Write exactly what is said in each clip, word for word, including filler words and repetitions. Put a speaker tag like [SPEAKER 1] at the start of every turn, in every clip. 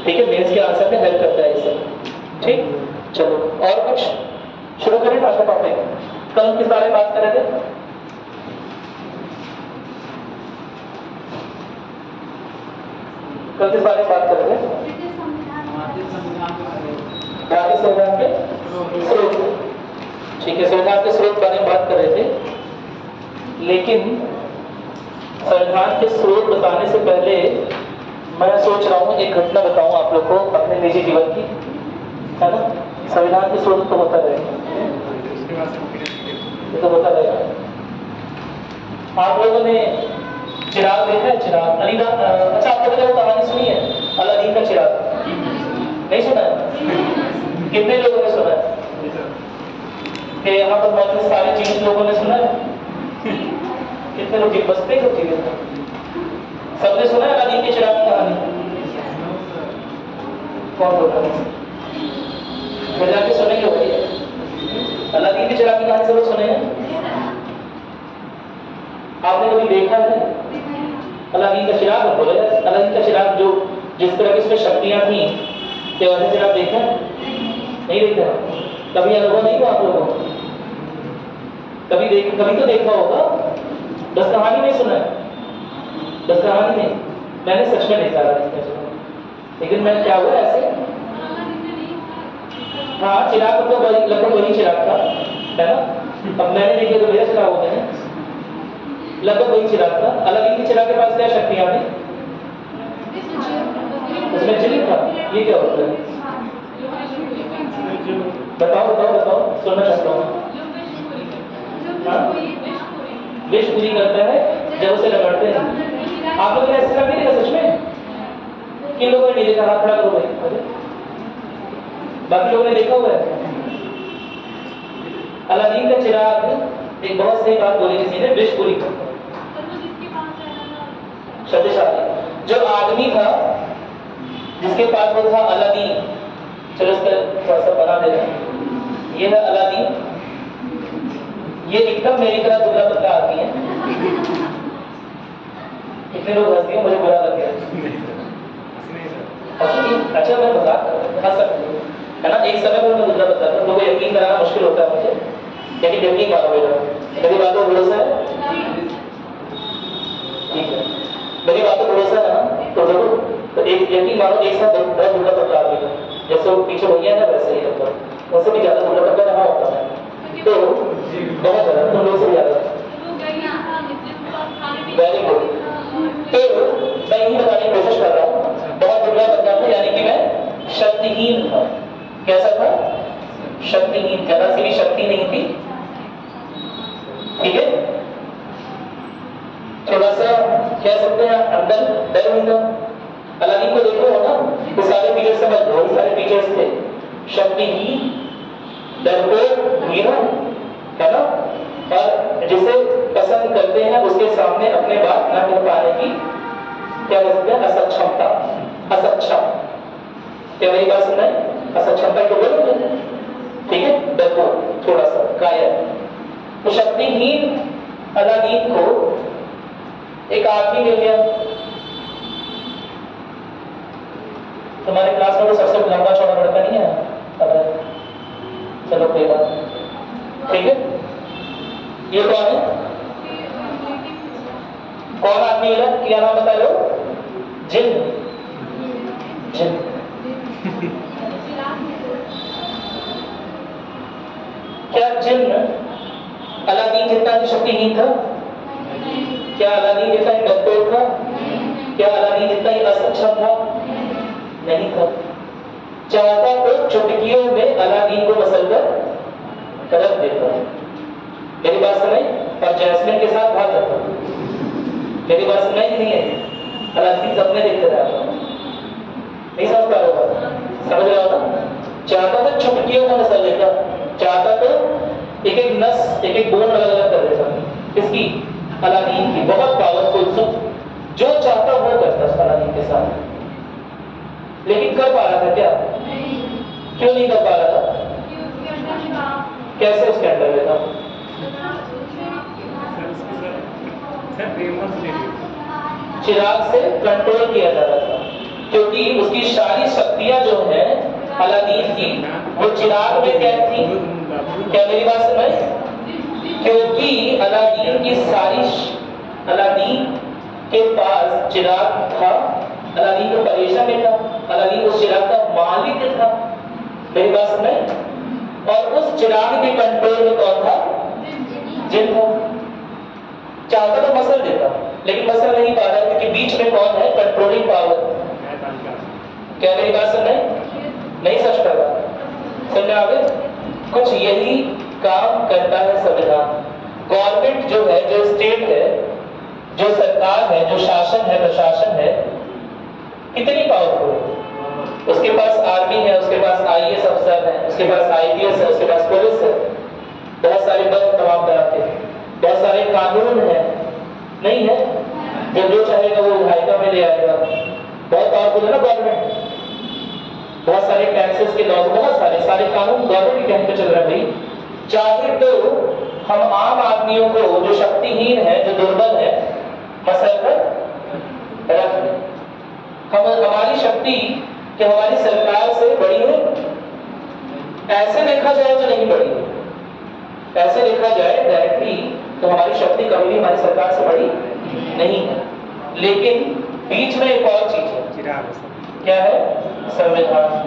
[SPEAKER 1] ठीक है, मेंस के आंसर में हेल्प करता है इसे। ठीक, चलो और कुछ शुरू करें आज का टॉपिक। कल हम किस बारे में बात कर रहे थे? कल किस बारे में बात कर रहे थे? भारतीय संविधान के स्रोत। ठीक है, संविधान के स्रोत बारे में बात कर रहे थे, लेकिन संविधान के स्रोत बताने से पहले मैं सोच रहा हूँ एक घटना बताऊं आप लोग को अपने निजी जीवन की, है ना। संविधान के स्रोत तो होता रहेगा, तो होता रहेगा। आप लोगों ने चिराग देखा है? चिराग अलीदा, अच्छा आप लोगों ने वो कहानी सुनी है अलादीन का चिराग? नहीं सुना है? कितने लोगों ने सुना है? कि यहाँ पर मौजूद सारे चीज लोगों ने सुना है? कितने लोग? बसते लोग ठीक है, सबने सुना है अलादीन के चिराग की कहानी? कौन बोल रहा है? मैं जाके सुनेंगे भाई, अलादीन के चिराग की कहानी सब लोग सुने हैं? आपने कभी देखा है अलादीन का चिराग? बोला जाए अलादीन का चिराग जो जिस तरह की उसमें शक्तियां थी, क्या वैसे चिराग देखा? नहीं देखा? कभी अनुभव नहीं हुआ आप लोगों को? कभी देख कभी तो देखा होगा, बस कहानी नहीं सुना है, बस कहानी नहीं। मैंने सच में नहीं सारा देखा सुना, लेकिन मैं क्या हुआ ऐसे, हाँ चिराग तो लगभग वही चिराग था, है ना। अब मैंने देखे तो मेरा चिराग होते हैं, लगभग वही चिराग था। अलादीन के चिराग के पास क्या शक्तियां थी? उसमें चिली था। ये क्या होता है? बताओ बताओ बताओ, सुनना चाहता हूँ। विश पूरी करता है जब उसे रगड़ते हैं। आप लोगों ने ऐसा नहीं देखा सच में? किन लोगों ने नहीं देखा? हाथ खड़ा करो भाई। बाकी लोगों ने देखा हुआ है? अलादीन का चिराग एक बहुत सही बात बोली किसी ने, विश पूरी करता है। शक्तिशाली जो आदमी था जिसके पास वो था अलादीन, चलो इसका थोड़ा सा बना दे रहे हैं। ये है अलादीन, ये एकदम मेरी तरह दुबला पतला आदमी है। कितने लोग हंसते हैं? मुझे बुरा लग गया। अच्छा मैं मजाक कर रहा हंस सकते है ना। एक समय पर मैं दुबला पतला था, लोगों को यकीन कराना मुश्किल होता है मुझे, लेकिन यकीन करो मेरी बातों भरोसा है? ठीक है, मेरी बातों भरोसा है ना? तो देखो, तो एक यकीन मानो एक साथ बहुत दुबला पतला आदमी था, जैसे वो पीछे भैया है वैसे ही लगभग, उससे भी ज्यादा दुबला पतला रहा होता है। तो बहुत ज्यादा तुम लोग से भी ज्यादा। Very good. तो मैं यही बताने की कोशिश कर रहा हूँ, बहुत दुबला पतला था, यानी कि मैं शक्तिहीन था। कैसा था? शक्तिहीन, जरा सी भी शक्ति नहीं थी। ठीक है, थोड़ा सा कह सकते हैं अंदर डर भी था। अलादीन को देखो हो ना, तो सारे फीचर्स समझ लो, सारे फीचर्स थे। शक्तिहीन, डरपोक, हीरो, है ना, और जिसे पसंद करते हैं उसके सामने अपने बात न कह पाने की क्या कहते हैं? असक्षमता, असक्षम। क्या मेरी बात सुन रहे हैं? असक्षमता को बोलोगे, ठीक है, डरपोक, थोड़ा सा कायर। तो शक्तिहीन अलादीन को एक आदमी मिल गया। तुम्हारे क्लास में तो सबसे लंबा चौड़ा लड़का नहीं है? अब चलो कोई बात नहीं, ठीक है। ये कौन है? कौन आदमी मिला? क्या नाम बता लो? जिन। जिन। क्या जिन अलादीन जितना ही शक्तिहीन था? क्या अलादीन जितना ही डरपोक था? क्या अलादीन जितना ही असक्षम था? नहीं था। चाहता तो चुटकियों में अलादीन को मसलकर रख देता। मेरी बात सुनाई? और जैस्मिन के साथ भाग जाता। मेरी बात सुनाई कि नहीं है? अलादीन सपने देखते रहता, नहीं समझ पा रहा होगा? समझ रहा होगा? चाहता तो चुटकियों में मसल देता, चाहता तो एक एक नस, एक एक बोन अलग अलग कर देता। किसकी? अलादीन की। बहुत पावरफुल, जो चाहता वो करता अलादीन के साथ। लेकिन कर पा रहा था क्या? क्यों नहीं कर पा रहा था? कैसे उसके अंदर में था? चिराग से कंट्रोल किया जा रहा था। क्योंकि उसकी सारी शक्तियां जो है अलादीन की वो चिराग में कैद थी। क्या मेरी बात समझ? क्योंकि अलादीन की सारी अलादीन के पास चिराग था, अलादीन को परेशान में था, अलादीन उस चिराग का मालिक था। मेरी बात समझ? और उस चिराग के कंट्रोल में कौन था? जिन था। चाहता तो मसल देता, लेकिन मसल नहीं पा रहा क्योंकि बीच में कौन है? Controlling power. क्या मेरी बात समझ? नहीं समझ पा रहा? समझ आ गए? कुछ यही काम करता है संविधान। गवर्नमेंट जो है, जो स्टेट है, जो सरकार है, जो शासन है, प्रशासन है, कितनी पावरफुल है। उसके पास आर्मी है, उसके पास आई ए एस अफसर है, उसके पास आई पी एस है, उसके पास पुलिस है, बहुत सारे बल तमाम तरह के, बहुत सारे कानून है। नहीं है? जो जो चाहेगा वो विधायिका में ले आएगा। बहुत पावरफुल है ना गवर्नमेंट। बहुत सारे टैक्सेस के लॉज, बहुत सारे सारे कानून गवर्नमेंट के कहने पे चल रहे हैं भाई। चाहे तो हम आम आदमियों को, जो शक्तिहीन है, जो दुर्बल है, मसल पर रख दें। हम हमारी शक्ति कि हमारी सरकार से बड़ी है? ऐसे देखा जाए तो नहीं बड़ी है। ऐसे देखा जाए डायरेक्टली तो हमारी शक्ति कभी भी हमारी सरकार से बड़ी नहीं है। लेकिन बीच में एक और चीज है। क्या है? संविधान,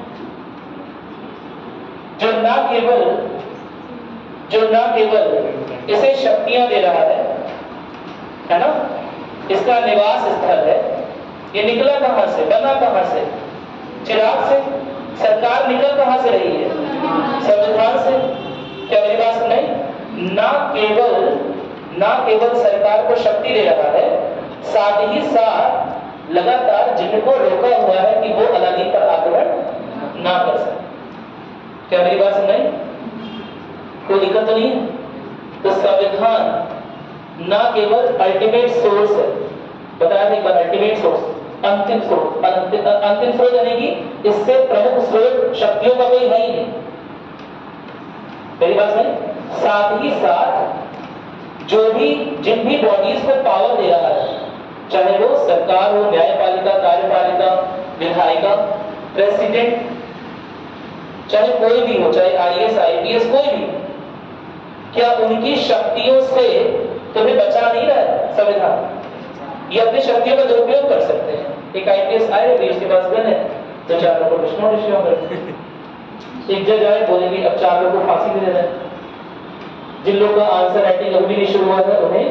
[SPEAKER 1] जो ना केवल जो ना केवल इसे शक्तियां दे रहा है, है ना, इसका निवास स्थल है। ये निकला कहां से? बना कहां से? चिराग से। सरकार निकल कहां से रही है? संविधान से। क्या मेरी बात सुनाई? ना केवल ना केवल सरकार को शक्ति दे रहा है, साथ ही साथ लगातार जिनको रोका हुआ है कि वो अलादीन पर आक्रमण ना कर सके। क्या मेरी बात सुनाई? कोई दिक्कत तो नहीं है? तो संविधान ना केवल अल्टीमेट सोर्स है, बताया था एक बार, अल्टीमेट सोर्स, अंतिम स्रोत, अंतिम अंतिम स्रोत यानी कि इससे प्रमुख स्रोत शक्तियों का कोई है ही नहीं। मेरी बात सुनाई? साथ ही साथ जो भी जिन भी बॉडीज को पावर दे रहा है, चाहे वो सरकार हो, न्यायपालिका, कार्यपालिका, विधायिका, प्रेसिडेंट, चाहे कोई भी हो, चाहे I A S, I P S, कोई भी, क्या उनकी शक्तियों से तुम्हें बचा नहीं रहा है संविधान? ये अपनी शक्तियों का दुरुपयोग कर सकते हैं। एक आई पी एस आए भी, उसके पास गन है, तो चार लोगों को विष्णु कर एक जज आए, बोलेंगे अब चार लोगों को फांसी दे देना है। जिन लोगों का आंसर राइटिंग अभी नहीं शुरू हुआ है उन्हें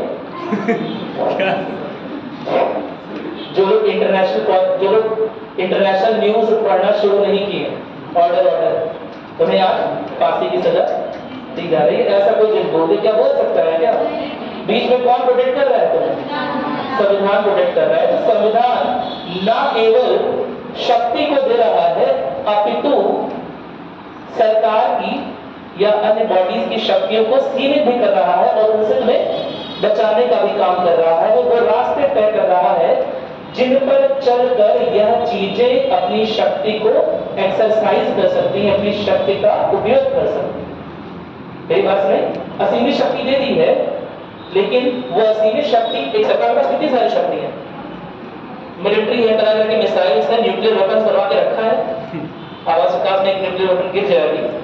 [SPEAKER 1] जो लोग इंटरनेशनल जो लोग इंटरनेशनल न्यूज पढ़ना शुरू नहीं किए, ऑर्डर ऑर्डर तुम्हें आज फांसी की सजा दी जा रही है। ऐसा कोई जज बोल क्या बोल सकता है? क्या बीच में कौन प्रोटेक्ट कर रहा है तुम्हें? संविधान प्रोटेक्ट कर रहा है। तो संविधान ना केवल शक्ति को दे रहा है, अपितु सरकार की या अन्य बॉडीज की शक्तियों को सीमित भी कर रहा है और उनसे तुम्हें बचाने का भी काम कर रहा है। वो रास्ते तय कर रहा है जिन पर चलकर यह चीजें अपनी शक्ति को एक्सरसाइज कर सकती हैं, अपनी शक्ति का उपयोग कर सकती हैं। मेरी बात नहीं? असीमित शक्ति दे दी है, लेकिन वो असीमित शक्ति, एक सरकार में कितनी सारी शक्ति है, मिलिट्री है, तरह तरह की मिसाइल्स है, न्यूक्लियर वेपन्स बनवा के रखा है। आवाज आकाश में एक न्यूक्लियर वेपन गिर जाएगी।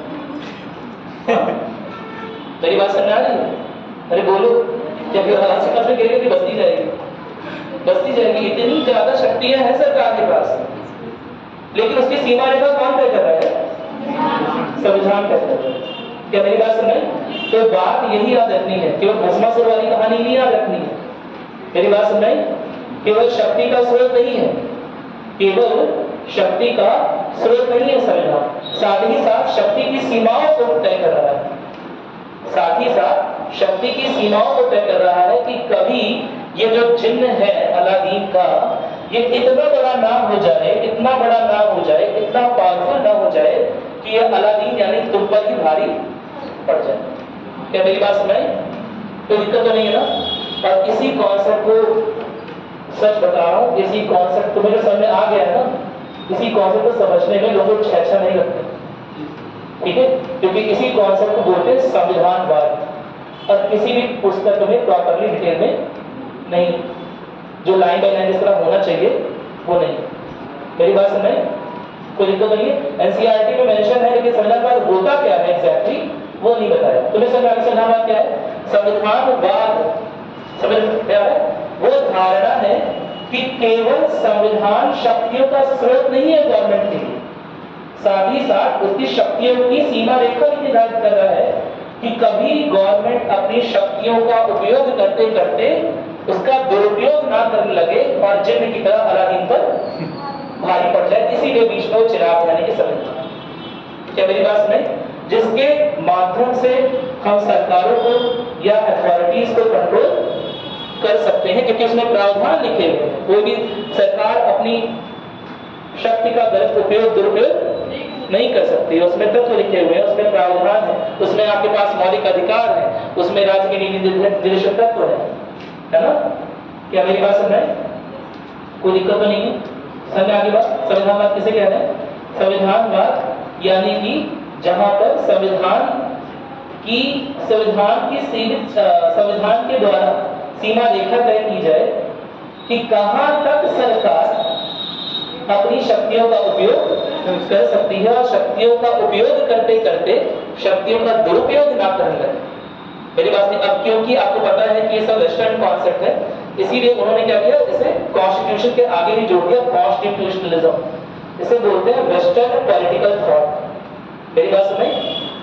[SPEAKER 1] मेरी बात सुनने आ रही है? अरे बोलो, जब ये आवाज आकाश में गिरेगी तो बसती जाएगी, बसती जाएगी। इतनी ज्यादा शक्तियां हैं सरकार के पास, लेकिन उसकी सीमा रेखा कौन तय कर रहा है? संविधान तय कर रहा है। क्या मेरी बात सुन रहे? तो बात यही याद रखनी है, केवल भस्मासुर वाली कहानी नहीं याद रखनी है। मेरी बात सुन रहे? केवल शक्ति का स्रोत नहीं है, केवल शक्ति का स्रोत नहीं है संविधान, साथ ही साथ शक्ति की सीमाओं को तय कर रहा है। साथ ही साथ शक्ति की सीमाओं को तय कर रहा है कि कभी ये जो जिन्न है अलादीन का, ये इतना बड़ा नाम हो जाए, इतना बड़ा नाम हो जाए, इतना पावरफुल ना हो जाए कि ये अलादीन यानी तुम पर ही भारी पड़ जाए। क्या मेरी बात सुनाई? कोई दिक्कत तो नहीं है ना? और इसी कॉन्सेप्ट को, सच बता रहा हूं, इसी कॉन्सेप्ट तुम्हें जो समझ में आ गया है ना, इसी कॉन्सेप्ट को समझने में लोग छेछा नहीं रखते, ठीक है? क्योंकि इसी कॉन्सेप्ट को बोलते हैं संविधानवाद, और किसी भी पुस्तक में प्रॉपरली डिटेल में नहीं, जो लाइन बाय लाइन इस तरह होना चाहिए वो नहीं। मेरी बात सुन रहे हैं? कोई दिक्कत नहीं है। एनसीईआरटी में मेंशन है, लेकिन संविधानवाद होता क्या है एग्जैक्टली वो नहीं बताया। तुम्हें समझ आगे संविधानवाद क्या है? संविधानवाद समझ क्या है? वो धारणा है कि केवल संविधान शक्तियों का स्रोत नहीं है गवर्नमेंट के लिए, साथ ही साथ उसकी शक्तियों की सीमा रेखा भी निर्धारित कर रहा है कि कभी गवर्नमेंट अपनी शक्तियों का उपयोग करते करते उसका दुरुपयोग ना करने लगे और जिन्न की तरह अलादीन पर भारी पड़ जाए। इसीलिए बीच में चिराग यानी कि संविधान, क्या मेरी बात सुने? जिसके माध्यम से हम सरकारों को या अथॉरिटीज को कंट्रोल कर सकते हैं, क्योंकि उसमें प्रावधान लिखे हुए हैं। कोई भी सरकार अपनी शक्ति का गलत उपयोग दुरुपयोग नहीं कर सकती, उसमें तत्व लिखे हुए हैं, उसमें प्रावधान है, उसमें आपके पास मौलिक अधिकार है, उसमें राज्य के निदेशक तत्व है, है ना? क्या मेरी बात सुन रहे हैं? कोई दिक्कत तो नहीं है? समझ आगे बात? संविधानवाद किसे कह रहे हैं? संविधानवाद यानी कि जहां पर संविधान की संविधान की सीमित संविधान के द्वारा सीमा रेखा तय की जाए कि कहां तक सरकार अपनी शक्तियों का उपयोग कर सकती है और शक्तियों का उपयोग करते करते शक्तियों का दुरुपयोग ना करने लगे। मेरी बात नहीं, अब क्योंकि आपको पता है कि ये सब वेस्टर्न कॉन्सेप्ट है, इसीलिए उन्होंने क्या किया, इसे कॉन्स्टिट्यूशन के आगे ही जोड़ दिया, कॉन्स्टिट्यूशनलिज्म। इसे बोलते हैं वेस्टर्न पॉलिटिकल थॉट। मेरी बात सुने?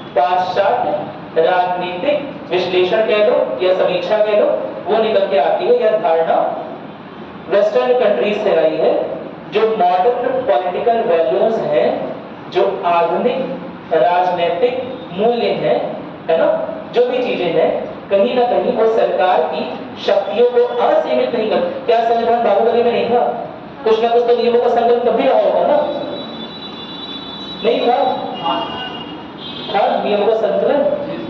[SPEAKER 1] पाश्चात्य राजनीतिक विश्लेषण कह लो या समीक्षा कह लो, वो निकल के आती है, यह धारणा वेस्टर्न कंट्रीज से आई है। जो मॉडर्न पॉलिटिकल वैल्यूज हैं, जो आधुनिक राजनीतिक मूल्य हैं, है ना, जो भी चीजें हैं, कहीं ना कहीं वो सरकार की शक्तियों को असीमित नहीं कर। क्या संविधान बाहुबली में नहीं था? कुछ ना कुछ तो नियमों का संकलन कभी रहा होगा ना? नहीं था? था नियमों का संकलन?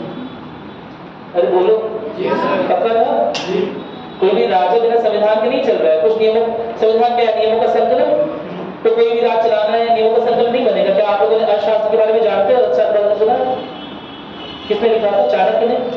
[SPEAKER 1] अरे बोलो, पक्का था? कोई भी राज्य बिना संविधान के नहीं चल रहा है। कुछ नियमों, संविधान क्या है? नियमों का संकलन। तो कोई भी राज्य चलाना है, नियमों का संकलन नहीं बनेगा। क्या आप लोगों ने अर्थशास्त्र के बारे में जानते हो? अच्छा सुना? किसने लिखा था? चाणक्य ने।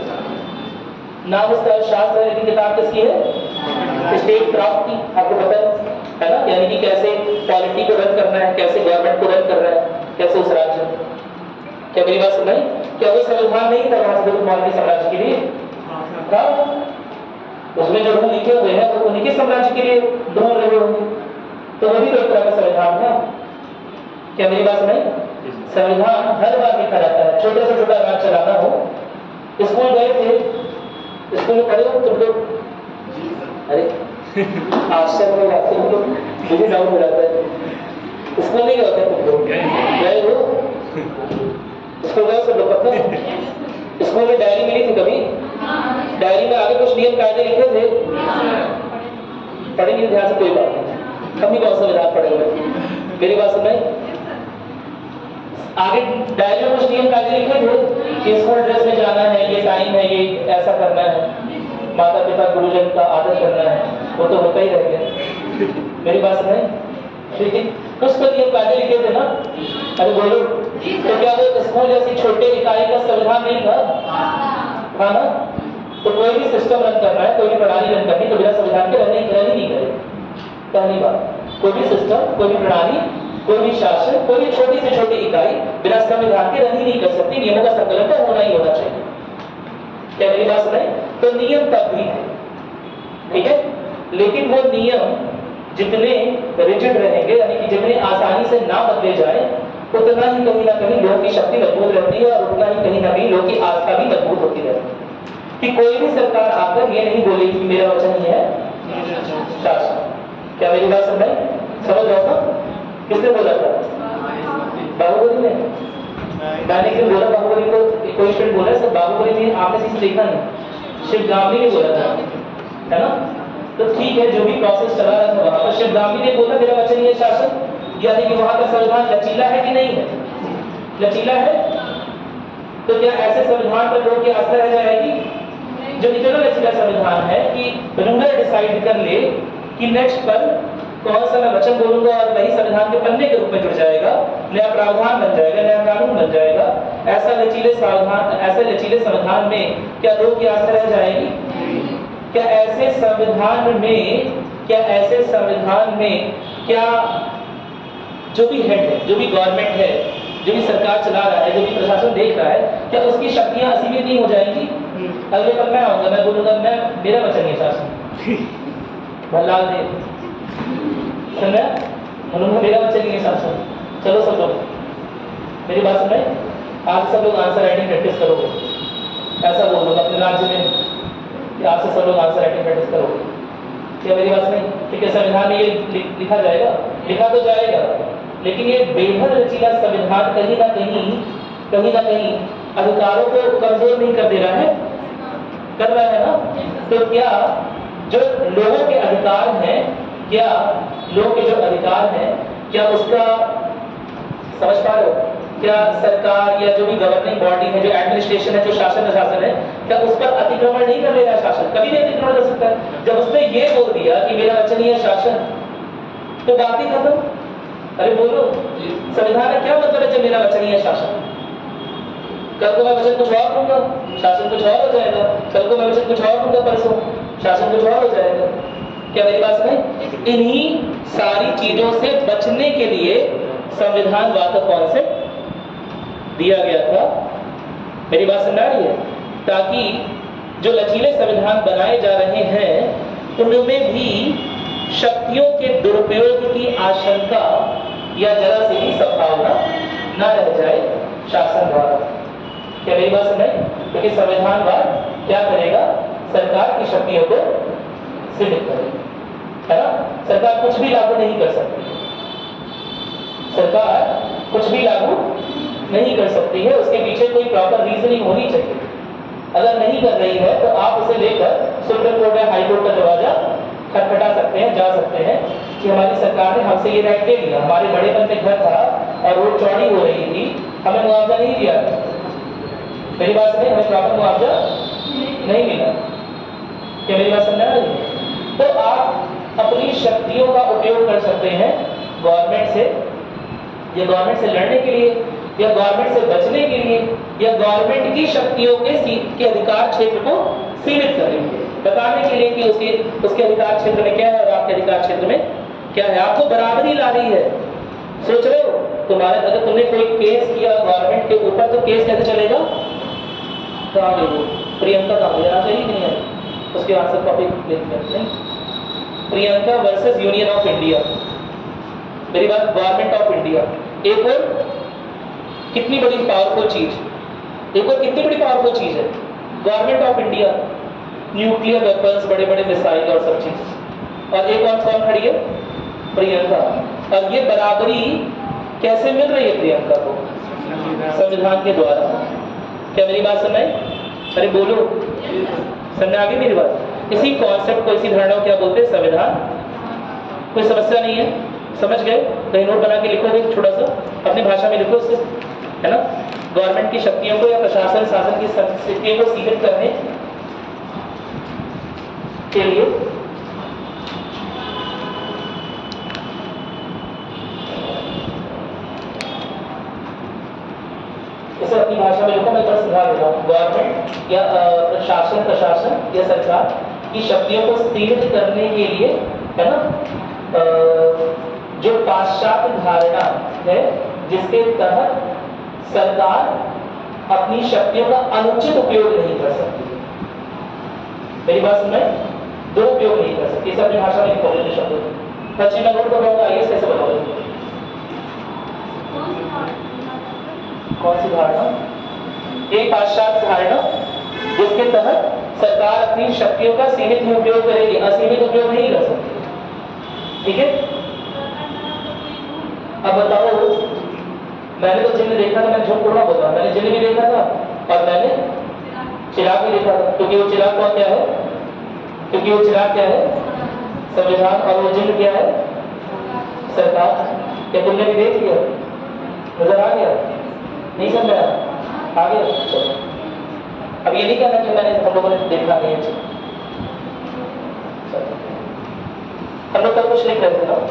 [SPEAKER 1] नाम उसका अर्थशास्त्र है, लेकिन किताब किसकी है? स्टेट क्राफ्ट की। आपको पता है, है ना? यानी कि कैसे पॉलिटी को रन करना है, कैसे गवर्नमेंट को रन कर रहा है, कैसे उस राज्य। क्या मेरी बात सुन रही? क्या वो संविधान नहीं था मौर्य साम्राज्य के लिए? था। उसमें जो रूल लिखे हुए हैं वो उन्हीं के साम्राज्य के लिए ढूंढ रहे होंगे, तो वही तो एक तरह का संविधान है। क्या मेरी बात सुनाई? संविधान हर बार लिखा जाता है। छोटे से छोटा राज्य चलाना हो, स्कूल गए थे, स्कूल में पढ़े हो तुम लोग? अरे आश्चर्य में जाते हो लोग, मुझे डाउट हो जाता है। स्कूल नहीं गए तुम लोग? गए हो? स्कूल गए सब लोग? पता स्कूल में डायरी मिली थी कभी? डायरी में आगे कुछ नियम कायदे लिखे थे? पढ़ेंगे ध्यान से, कोई बात नहीं, हम ही कौन संविधान पढ़े हुए। मेरी बात सुन रही? आगे डायरी में कुछ नियम कायदे लिखे थे कि स्कूल ड्रेस में जाना है, ये टाइम है, ये ऐसा करना है, माता पिता गुरुजन का आदर करना है, वो तो होता ही रह गया। मेरी बात सुन रही? ठीक है, कुछ तो नियम कायदे लिखे थे ना? अरे बोलो, तो क्या वो स्कूल जैसी छोटे इकाई का संविधान नहीं था? था ना? तो कोई भी सिस्टम रन करना है, कोई भी प्रणाली रन करनी, तो बिना संविधान के रहने रन ही नहीं करे। पहली बात, कोई भी सिस्टम, कोई भी प्रणाली, कोई भी शासन, कोई भी छोटी से छोटी इकाई बिना संविधान के रन ही नहीं कर सकती। नियमों का संकलन तो होना ही होना चाहिए। क्या मेरी बात सुनाई? तो नियम तब भी है, ठीक है, लेकिन वो नियम जितने रिजिड रहेंगे, यानी कि जितने आसानी से ना बदले जाए, उतना ही कहीं ना कहीं लोगों की शक्ति मजबूत रहती है और उतना ही कहीं ना कहीं लोगों की आस्था भी मजबूत होती रहती है। कि कोई भी सरकार आकर ये नहीं बोलेगी कि मेरा वचन ही है शासन। क्या मेरी बात समझ समझ रहा था? किसने बोला था? बाहुबली ने। मैंने क्यों बोला बाहुबली को? कोई स्टूडेंट बोला सब बाहुबली ने आपने किसी देखा नहीं, शिवगामी ने बोला था, है ना? तो ठीक है, जो भी प्रोसेस चला रहा था वहां पर शिवगामी ने बोला मेरा वचन ही है शासन। यानी कि वहां का संविधान लचीला है कि नहीं है? लचीला है। तो क्या ऐसे संविधान पर लोगों की आस्था रह जाएगी? जो इतना लचीला संविधान है कि रूलर डिसाइड कर ले कि नेक्स्ट पर कौन सा मैं वचन बोलूंगा और वही संविधान के पन्ने के रूप में जुड़ जाएगा, नया प्रावधान बन जाएगा, नया कानून बन जाएगा। ऐसा लचीले संविधान, ऐसे लचीले संविधान में क्या लोगों की आस्था रह जाएगी? क्या ऐसे संविधान में क्या ऐसे संविधान में क्या जो भी हेड है, जो भी गवर्नमेंट है, जो भी सरकार चला रहा है, जो भी प्रशासन देख रहा है, क्या उसकी शक्तियां असीमित नहीं हो जाएंगी? अगले पल मैं आऊंगा, मैं बोलूंगा मैं मेरा वचनीय शासन भल्लाल दे सुन रहे बोलूंगा मेरा वचनीय शासन। चलो सब लोग मेरी बात सुन रहे, आज सब लोग आंसर राइटिंग प्रैक्टिस करोगे, ऐसा बोल दूंगा अपने राज्य में कि आज से सब लोग आंसर राइटिंग प्रैक्टिस करोगे। क्या मेरी बात नहीं? ठीक है, संविधान में ये लिखा जाएगा, लिखा तो जाएगा, लेकिन ये बेहद रचीला संविधान कहीं ना कहीं कहीं ना कहीं अधिकारों को कमजोर नहीं कर दे रहा है? कर रहा है ना? तो क्या जो लोगों के अधिकार हैं, क्या लोगों के जो अधिकार हैं, क्या उसका समझ पा रहे हो? क्या सरकार या जो भी गवर्निंग बॉडी है, जो एडमिनिस्ट्रेशन है, जो शासन प्रशासन है, क्या उस पर अतिक्रमण नहीं कर ले रहा शासन? कभी भी अतिक्रमण कर सकता है। जब उसने ये बोल दिया कि मेरा वचनीय शासन, तो बात ही खत्म। अरे बोलो, संविधान का क्या मतलब है जब मेरा वचनीय शासन? कल को मैं वचन कुछ और दूंगा, शासन कुछ और हो जाएगा। कल को मैं वचन कुछ और दूंगा, परसों शासन कुछ और हो जाएगा। क्या मेरी बात सुने? इन्हीं सारी चीजों से बचने के लिए संविधानवाद का कॉन्सेप्ट दिया गया था। मेरी बात सुन रही है? ताकि जो लचीले संविधान बनाए जा रहे हैं उनमें भी शक्तियों के दुरुपयोग की आशंका या जरा सी भी संभावना न रह जाए शासन द्वारा। क्या मेरी बात सुन रही? क्योंकि संविधानवाद क्या करेगा? सरकार की शक्तियों को सीमित करेगा, है ना? सरकार कुछ भी लागू नहीं कर सकती, सरकार कुछ भी लागू नहीं कर सकती है, उसके पीछे कोई प्रॉपर रीजनिंग होनी चाहिए। अगर नहीं कर रही है तो आप उसे लेकर सुप्रीम कोर्ट या हाई कोर्ट का दरवाजा खटखटा सकते हैं, जा सकते हैं कि हमारी सरकार ने हमसे ये राइट ले लिया, हमारे बड़ेपन पे घर था और रोड चौड़ी हो रही थी, हमें मुआवजा नहीं दिया। मेरी बात सुनिए, हमें प्रॉपर मुआवजा नहीं मिला। क्या मेरी बात समझ आ रही है? तो आप अपनी शक्तियों का उपयोग कर सकते हैं गवर्नमेंट से, या गवर्नमेंट से लड़ने के लिए, या गवर्नमेंट से बचने के लिए, या गवर्नमेंट की शक्तियों के के अधिकार क्षेत्र को सीमित करेंगे, बताने के लिए कि उसके उसके अधिकार क्षेत्र में क्या है और आपके अधिकार क्षेत्र में क्या है। आपको बराबरी ला रही है। सोच रहे हो, तुम्हारे अगर तुमने कोई केस किया गवर्नमेंट के ऊपर तो केस कैसे चलेगा? कहाँ गई वो प्रियंका? कहाँ जाना चाहिए कि नहीं है? उसके आंसर कॉपी नहीं। Priyanka versus union of India. मेरी बात, गवर्नमेंट ऑफ इंडिया एक और कितनी बड़ी पावरफुल चीज, एक और कितनी बड़ी पावरफुल चीज है government of India. Nuclear weapons, बड़े बड़े मिसाइल और सब चीज। और एक और कौन खड़ी है? प्रियंका। और ये बराबरी कैसे मिल रही है प्रियंका को? संविधान के द्वारा। क्या मेरी बात समझ? अरे बोलो, समझ आ गई मेरी बात? इसी कॉन्सेप्ट को, इसी धारणा को क्या बोलते हैं? संविधान। कोई समस्या नहीं है? समझ गए? कहीं नोट बना के लिखोगे छोटा सा, अपनी भाषा में लिखो उससे, है ना? गवर्नमेंट की शक्तियों को या प्रशासन शासन की शक्तियों को सीमित करने के लिए इसे अपनी भाषा में लिखो, मैं थोड़ा सुझाव दे रहा हूँ। गवर्नमेंट या प्रशासन प्रशासन या सरकार की शक्तियों को सीमित करने के लिए, है ना, जो पाश्चात्य धारणा है जिसके तहत सरकार अपनी शक्तियों का अनुचित उपयोग नहीं कर सकती। मेरी बात सुन में दुरुपयोग नहीं कर सकती। इसे अपनी भाषा में लिखोगे शब्द सच्ची मैं नोट करवाऊंगा। आइए कैसे बताओगे? कौन सी धारणा? एक पाश्चात्य धारणा जिसके तहत सरकार अपनी शक्तियों का सीमित ही उपयोग करेगी, असीमित उपयोग नहीं कर सकती। ठीक है? अब बताओ, मैंने तो जिन्न देखा था, मैं झूठ थोड़ा बोल रहा, मैंने जिन्न भी देखा था और मैंने चिराग भी देखा था। क्योंकि वो चिराग कौन क्या है? क्योंकि वो चिराग क्या है? संविधान। और वो जिन्न क्या है? सरकार। क्या तुमने भी देख लिया? नजर आ गया? नहीं समझ आया? आ गया? अब ये नहीं कहना कि मैंने हम लोगों ने देखा नहीं है। हम लोग कल कुछ लिख रहे थे ना,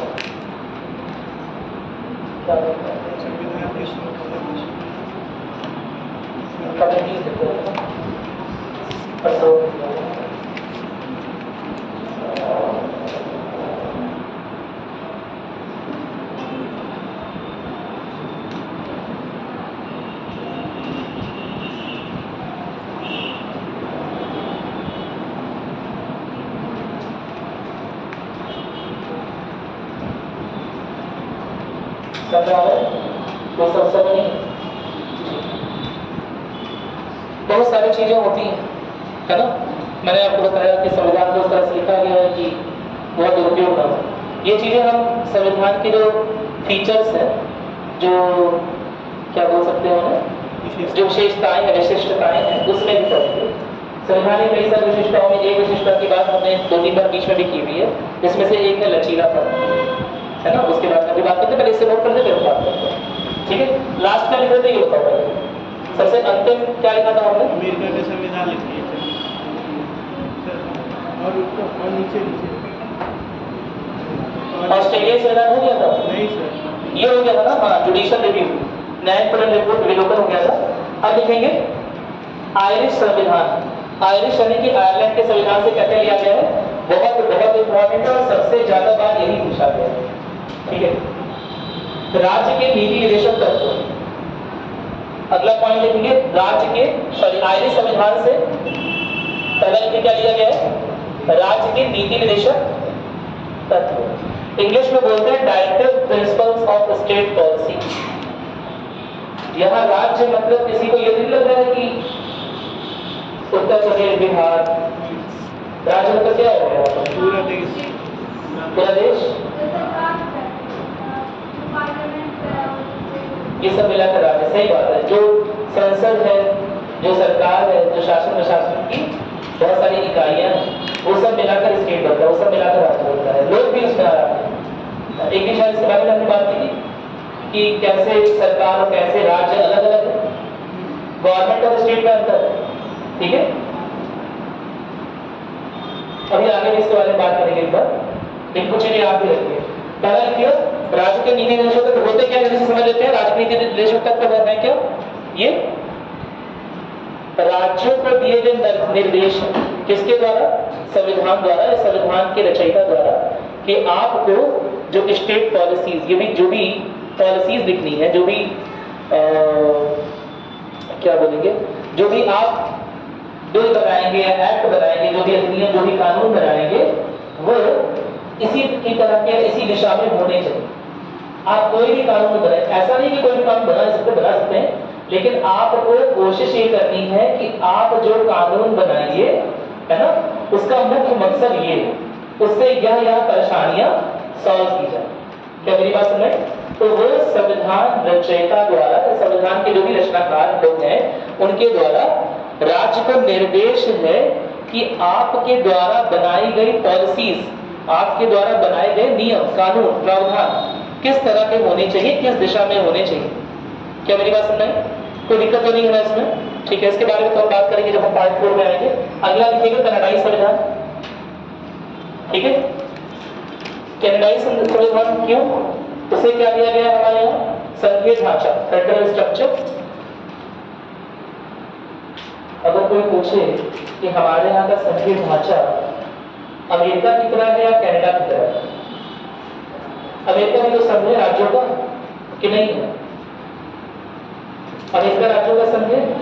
[SPEAKER 1] समझ रहा है? तो सब सब नहीं, बहुत सारी चीजें होती हैं, है ना। मैंने आपको बताया कि संविधान को उस तरह से लिखा गया है कि बहुत दुरुपयोग ना हो। ये चीजें हम संविधान के जो फीचर्स हैं, जो क्या बोल सकते हैं उन्हें, जो विशेषताएं हैं, विशिष्टताएं हैं, उसमें भी पढ़ेंगे। संविधान की कई सारी विशिष्टताओं में एक विशिष्टता की बात हमने दो तीन बार बीच में भी की हुई है, जिसमें से एक है लचीलापन, है ना। उसके बाद में बात करते हैं, पहले इससे नोट करते फिर बात करते हैं, ठीक है। लास्ट में लिख रहे थे, ये बताओ पहले सबसे अंतिम क्या लिखा था हमने?
[SPEAKER 2] अमेरिका के संविधान लिखी है और ऊपर और नीचे नीचे
[SPEAKER 1] ऑस्ट्रेलिया संविधान हो गया था?
[SPEAKER 2] नहीं सर,
[SPEAKER 1] ये हो गया था ना, हाँ, जुडिशियल रिव्यू, न्यायपालिका रिपोर्ट विलोकन हो गया था। अब लिखेंगे आयरिश संविधान। आयरिश यानी कि आयरलैंड के संविधान से कहते लिया गया है, बहुत बहुत इंपॉर्टेंट है और सबसे ज्यादा बार यही पूछा गया है, ठीक है। राज्य के नीति निदेशक तत्व, अगला पॉइंट लिखेंगे राज्य के, सॉरी आयरिश संविधान से पहला लिखे क्या लिया गया है, राज्य के नीति निदेशक तत्व। इंग्लिश में बोलते हैं directive principles of state policy. यहां राज्य मतलब किसी को ये नहीं लग रहा है कि उत्तर प्रदेश, बिहार, राज्य मतलब क्या हो गया?
[SPEAKER 2] पूरा देश,
[SPEAKER 1] पूरा देश, ये सब मिलाकर राज्य। सही बात है, जो संसद है, जो सरकार है, जो शासन प्रशासन की बहुत सारी इकाइयां हैं, वो सब मिलाकर स्टेट बनता है, वो सब मिलाकर राज्य बनता है। लोग भी उसमें आ रहे हैं। एक ही शायद इसके बारे में हमने बात की कि कैसे सरकार और कैसे राज्य अलग अलग है, गवर्नमेंट और स्टेट में अंतर है, ठीक है। अभी आगे भी इसके बारे में बात करेंगे एक बार, लेकिन कुछ चीजें आप भी रखिए। पहला लिखिए राज्य के नीति निर्देशक तत्व होते क्या, जैसे समझ लेते हैं। राज्य के नीति निर्देशक तत्व है क्या? ये राज्यों को दिए गए निर्देश किसके द्वारा? संविधान द्वारा, या संविधान के रचयिता द्वारा, कि आपको जो स्टेट पॉलिसीज, ये भी जो भी पॉलिसीज लिखनी है, जो भी आ, क्या बोलेंगे, जो भी आप बिल बनाएंगे या एक्ट बनाएंगे, जो भी अधिनियम, जो भी कानून बनाएंगे, वो इसी की तरह के, इसी दिशा में होने चाहिए। आप कोई भी कानून बनाए, ऐसा नहीं कि कोई भी कानून बना सकते बना सकते हैं, लेकिन आपको कोशिश ये करनी है कि आप जो कानून बनाइए, है ना, उसका मुख्य मकसद ये है, उससे यह यह परेशानियां सॉल्व की जाए। क्या मेरी बात समझ? तो वो संविधान रचयिता द्वारा, संविधान के जो भी रचनाकार लोग हैं, उनके द्वारा राज्य को निर्देश है कि आपके द्वारा बनाई गई पॉलिसीज, आपके द्वारा बनाए गए नियम, कानून, प्रावधान किस तरह के होने चाहिए, किस दिशा में होने चाहिए। क्या मेरी बात समझ? कोई दिक्कत तो नहीं है ना इसमें? ठीक है, इसके बारे में तो हम बात करेंगे जब हम पार्ट फोर में आएंगे। अगला लिखेगा कनाडाई संविधान, ठीक है। कनाडाई संविधान क्यों? उसे क्या दिया गया हमारे यहाँ? संघीय ढांचा, फेडरल स्ट्रक्चर। अगर कोई पूछे कि हमारे यहाँ का संघीय ढांचा अमेरिका की तरह है या कनाडा की तरह है, अमेरिका भी तो संघ है राज्यों का कि नहीं है? अमेरिका राज्यों का संघ है,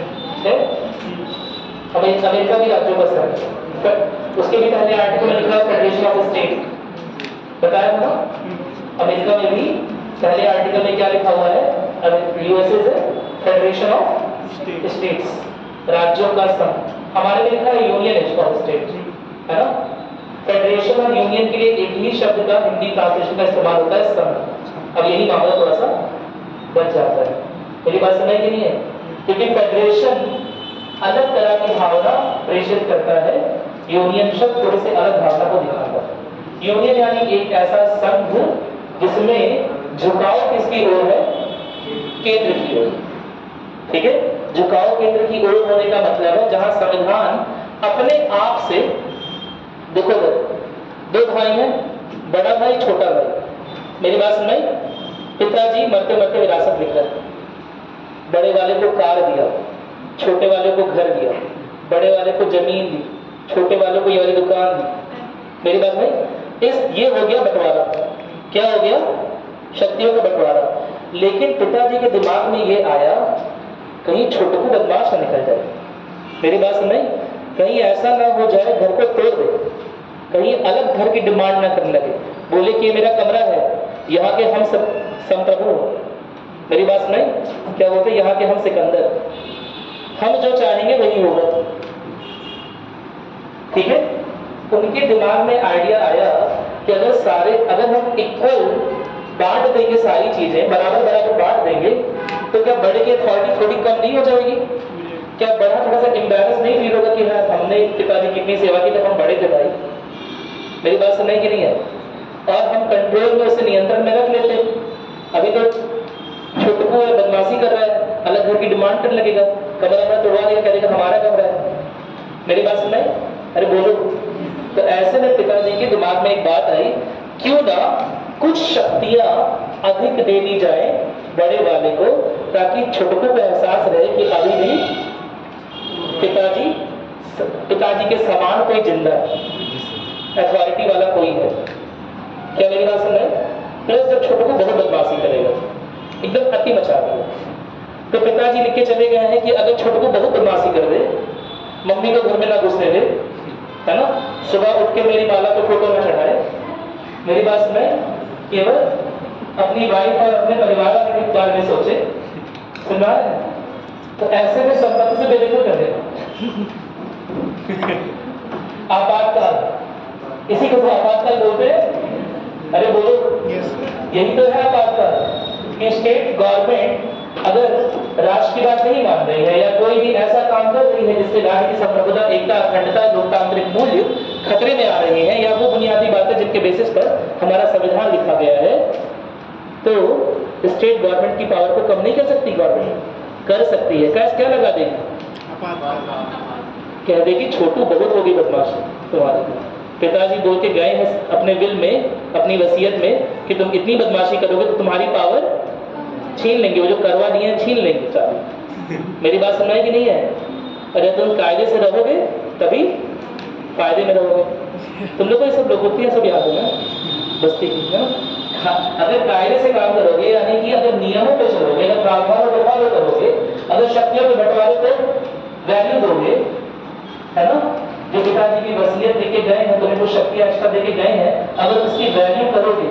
[SPEAKER 1] अमेरिका भी राज्यों का संघ है। उसके भी पहले आर्टिकल में लिखा है फेडरेशन ऑफ स्टेट, बताया था ना। अमेरिका में भी पहले आर्टिकल में क्या लिखा हुआ है? यूएसए से फेडरेशन ऑफ स्टेट्स, राज्यों का संघ। हमारे में लिखा है यूनियन ऑफ स्टेट, है ना। फेडरेशन और यूनियन के लिए एक ही शब्द का हिंदी ट्रांसलेशन का इस्तेमाल होता है, संघ। अब यही मामला थोड़ा सा बच जाता है। मेरी बात समझ की नहीं है? क्योंकि फेडरेशन अलग तरह की भावना प्रेषित करता है, यूनियन शब्द थोड़े से अलग भावना को दिखाता है। यूनियन यानी एक ऐसा संघ जिसमें झुकाव किसकी ओर है? केंद्र की ओर, ठीक है। झुकाव केंद्र की ओर होने का मतलब है जहां संविधान अपने आप से, देखो दो भाई हैं, बड़ा भाई छोटा भाई, मेरी बात सुनाई। पिताजी मरते मरते विरासत लिख रहे, बड़े वाले को कार दिया, छोटे वाले को घर दिया, बड़े वाले को जमीन दी, छोटे वाले को ये वाली दुकान दी। मेरी बात नहीं, इस ये हो गया बंटवारा। क्या हो गया? शक्तियों का बंटवारा। लेकिन पिताजी के दिमाग में ये आया कहीं छोटे को बदमाश न निकल जाए। मेरी बात सुनाई, कहीं ऐसा ना हो जाए घर को तोड़ दे, कहीं अलग घर की डिमांड ना करने लगे, बोले कि ये मेरा कमरा है, यहाँ के हम सब संप्रभु, मेरी बात सुनाई, क्या बोलते हैं, यहाँ के हम सिकंदर, हम जो चाहेंगे वही होगा। ठीक है, उनके दिमाग में आइडिया आया कि अगर सारे अगर हम इक्वल बांट देंगे, सारी चीजें बराबर बराबर बांट देंगे, तो क्या बड़े की अथॉरिटी थोड़ी कम नहीं हो जाएगी? क्या बड़ा थोड़ा सा एम्बैरेस नहीं फील होगा कि हाँ हमने पिताजी की इतनी सेवा की तो हम बड़े थे भाई? मेरी बात सुनने की नहीं है। और हम कंट्रोल में उसे नियंत्रण में रख लेते। अभी तो छोटू है, बदमाशी कर रहा है, अलग घर की डिमांड करने लगेगा, कमरा अपना तोड़वा देगा, कह देगा हमारा कमरा है। मेरी बात सुनाई, अरे बोलो। तो ऐसे में पिताजी के दिमाग में एक बात आई, क्यों ना कुछ शक्तियां अधिक दे दी जाए बड़े वाले को, ताकि छोटू को एहसास रहे कि अभी भी पिताजी पिताजी के समान कोई जिंदा है, अथॉरिटी वाला कोई है। क्या मेरी बात सुन रहे हैं? प्लस जब छोटू को बहुत बदमाशी करेगा, एकदम अति मचा देगा, तो पिताजी लिख के चले गए हैं कि अगर छोटू को बहुत बदमाशी कर दे, मम्मी को घर में ना घुसने दे, है ना, सुबह उठ के मेरी माला को फोटो ना चढ़ाए, मेरी बात सुने, केवल अपनी वाइफ और अपने परिवार के बारे में सोचे, सुन रहा है? तो ऐसे में संपत्ति से बेदखल कर देगा। आपातकाल, इसी को तो आपातकाल बोलते हैं। अरे बोलो, यही तो है आपातकाल कि स्टेट गवर्नमेंट अगर राष्ट्र की बात नहीं मान रही है या कोई भी ऐसा काम कर रही है जिससे राज्य की संप्रभुता, एकता, अखंडता, लोकतांत्रिक मूल्य खतरे में आ रहे हैं, या वो बुनियादी बातें जिनके बेसिस पर हमारा संविधान लिखा गया है, तो स्टेट गवर्नमेंट की पावर को कम नहीं कर सकती। गवर्नमेंट कर सकती है। कैसे? क्या लगा देगी? कह देगी छोटू बहुत होगी बदमाशी तुम्हारी। पिताजी बोल के गए हैं अपने विल में, अपनी वसीयत में, कि तुम इतनी बदमाशी करोगे तो तुम्हारी पावर छीन लेंगे, वो जो करवा दिए हैं छीन लेंगे चाबी। मेरी बात सुनाई कि नहीं है? अरे तुम कायदे से रहोगे तभी फायदे में रहोगे। तुम लोग को ये सब लोग होती है, सब याद है ना, बस्ती की, है ना? अगर कायदे से काम करोगे, यानी कि अगर नियमों पे चलोगे, अगर प्रावधानों को फॉलो करोगे, अगर शक्तियों के बंटवारे को वैल्यू दोगे, है ना, जो पिताजी की वसीयत देके गए हैं, तुम्हें कुछ शक्तियां एक्स्ट्रा देके गए हैं, अगर उसकी वैल्यू करोगे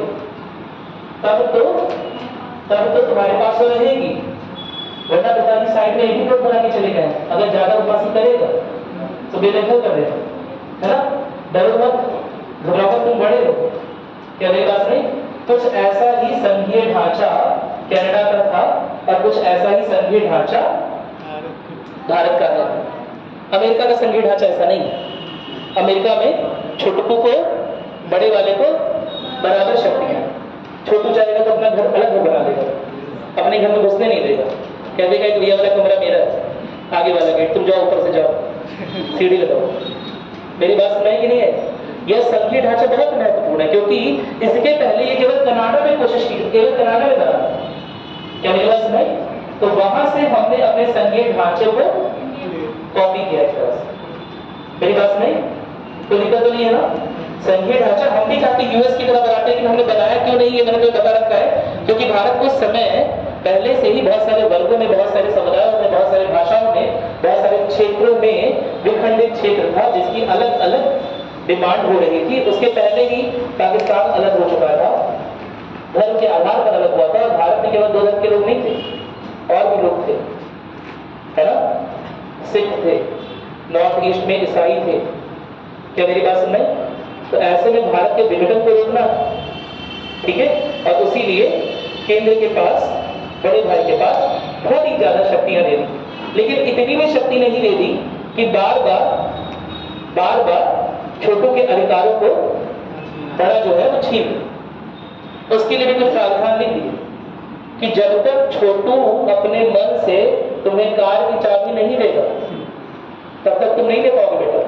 [SPEAKER 1] तब तो तब तो तुम्हारे पास वो रहेगी। वरना पिताजी साइड में एक रोड बना के चले गए, अगर ज्यादा उपासी करेगा तो बेदखल कर देगा, है ना? डरो मत, घबराओ मत, तुम बड़े हो। क्या मेरी बात नहीं? कुछ ऐसा ही संघीय ढांचा कनाडा का था और कुछ ऐसा ही संघीय ढांचा भारत का है। अमेरिका का संघीय ढांचा ऐसा नहीं है। अमेरिका में छोटू को, बड़े वाले को बराबर शक्तियां। छोटू चाहेगा तो अपना घर अलग घर बना देगा, अपने घर में घुसने नहीं देगा, कह देगा कि ये वाला कमरा मेरा है, आगे वाला गेट तुम जाओ, ऊपर से जाओ, सीढ़ी लगाओ। मेरी बात सुनाई कि नहीं है? यह संघीय ढांचा बहुत महत्वपूर्ण है, क्योंकि इसके पहले ये केवल कनाडा में कोशिश की, केवल कनाडा में बना। क्या मेरी बात सुनाई? तो वहां से हमने अपने संघीय ढांचे को कॉपी किया इस तरह से। मेरी बात सुनाई? तो दिक्कत तो नहीं है ना? संघीय ढांचा हम भी चाहते यूएस की तरह बनाते, लेकिन हमने बनाया क्यों नहीं, ये मैंने तो बता रखा है, क्योंकि भारत को समय पहले से ही बहुत सारे वर्गों में, बहुत सारे समुदायों में, बहुत सारे भाषाओं में, बहुत सारे क्षेत्रों में विखंडित क्षेत्र था, जिसकी अलग अलग डिमांड हो रही थी। उसके पहले ही पाकिस्तान अलग हो चुका था, धर्म के आधार पर अलग हुआ था, और भारत में केवल दो धर्म के लोग नहीं थे, और भी लोग थे, है ना? सिख थे, नॉर्थ ईस्ट में ईसाई थे। क्या मेरी बात सुन रहे? तो ऐसे में भारत के विघटन को रोकना, ठीक है, और उसी लिए केंद्र के पास, बड़े भाई के पास थोड़ी ज्यादा शक्तियां दे दी, लेकिन इतनी भी शक्ति नहीं दे दी कि बार बार बार बार छोटों के अधिकारों को बड़ा जो है वो छीन ले। उसके लिए भी कुछ प्रावधान लिख दिए कि जब तक छोटू अपने मन से तुम्हें कार की चाबी नहीं देगा, तब तक तुम नहीं ले पाओगे बेटा।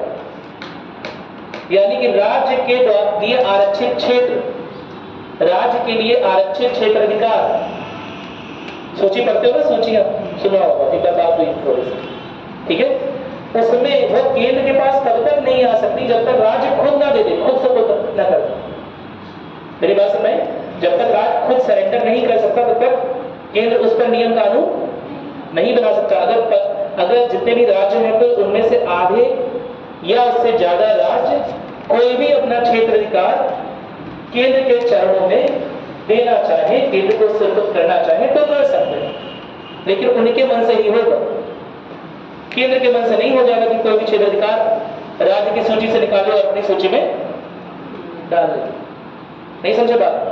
[SPEAKER 1] यानी कि राज्य के द्वारा दिए आरक्षित क्षेत्र, राज्य के लिए आरक्षित क्षेत्र अधिकार, सूची पढ़ते हो ना, सूचियां सुना होगा, एक बार बात हुई थोड़ी सी, ठीक है? उसमें वो केंद्र के पास तब तक नहीं आ सकती जब तक राज्य खुद ना दे दे, खुद सपोर्ट ना कर। मेरी बात समझ? जब तक राज्य खुद सरेंडर नहीं कर सकता तब तक केंद्र उस पर नियम कानून नहीं बना सकता। अगर अगर जितने भी राज्य हैं तो उनमें से आधे या उससे ज्यादा राज्य कोई भी अपना क्षेत्र अधिकार केंद्र के चरणों में देना चाहे, केंद्र को सुरक्षित करना चाहे तो कर सकते हैं, लेकिन उनके मन से ही होगा। केंद्र के मन से नहीं हो जाएगा कि कोई भी क्षेत्राधिकार राज्य की सूची से निकालो और अपनी सूची में डाल दे। नहीं समझे बात?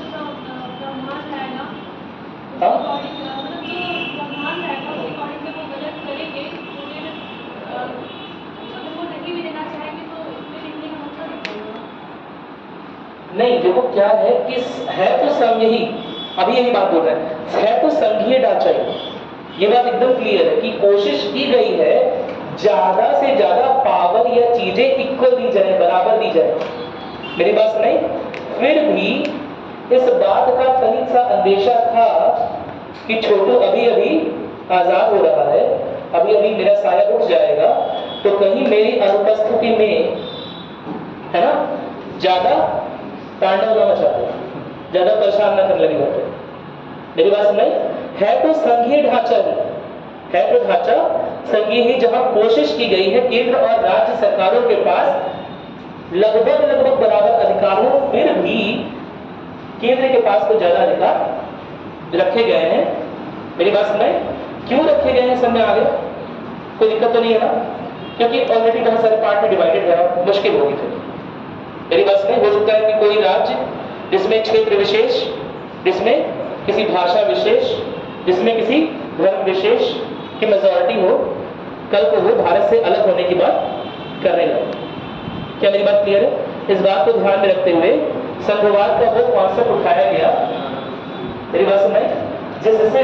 [SPEAKER 1] हाँ? नहीं, देखो क्या है कि है तो संघ ही, अभी यही बात बोल रहे हैं, है तो संघीय ढांचा ही। ये बात एकदम क्लियर है कि कोशिश की गई है ज्यादा से ज्यादा पावर या चीजें इक्वल दी जाए, बराबर दी जाए। मेरी बात सुनाई? फिर भी इस बात का तनिक सा अंदेशा था कि छोटू अभी अभी आजाद हो रहा है, अभी अभी मेरा साया उठ जाएगा, तो कहीं मेरी अनुपस्थिति में, है ना, ज्यादा तांडव न मचा दे, ज्यादा परेशान न करने लगी होते। मेरी बात सुनाई? है तो संघीय ढांचा ही, है तो ढांचा संघीय ही, जहां कोशिश की गई है केंद्र और राज्य सरकारों के पास लगभग लगभग बराबर अधिकार हो, फिर भी केंद्र के पास तो ज्यादा अधिकार रखे गए हैं। मेरी बात सुनाई? क्यों रखे गए हैं समझ में आ गया? कोई दिक्कत तो नहीं है ना? क्योंकि ऑलरेडी बहुत सारे पार्ट में डिवाइडेड है, मुश्किल होगी फिर। मेरी बात सुनाई? हो सकता है कि कोई राज्य जिसमें क्षेत्र विशेष, जिसमें किसी भाषा विशेष, जिसमें किसी धर्म विशेष की मेजॉरिटी हो, कल को वो भारत से अलग होने की बात करने लगे। क्या मेरी बात क्लियर है? इस बात को ध्यान में रखते हुए संघवाद का वो कॉन्सेप्ट उठाया गया, मेरी बात सुनाई, जिससे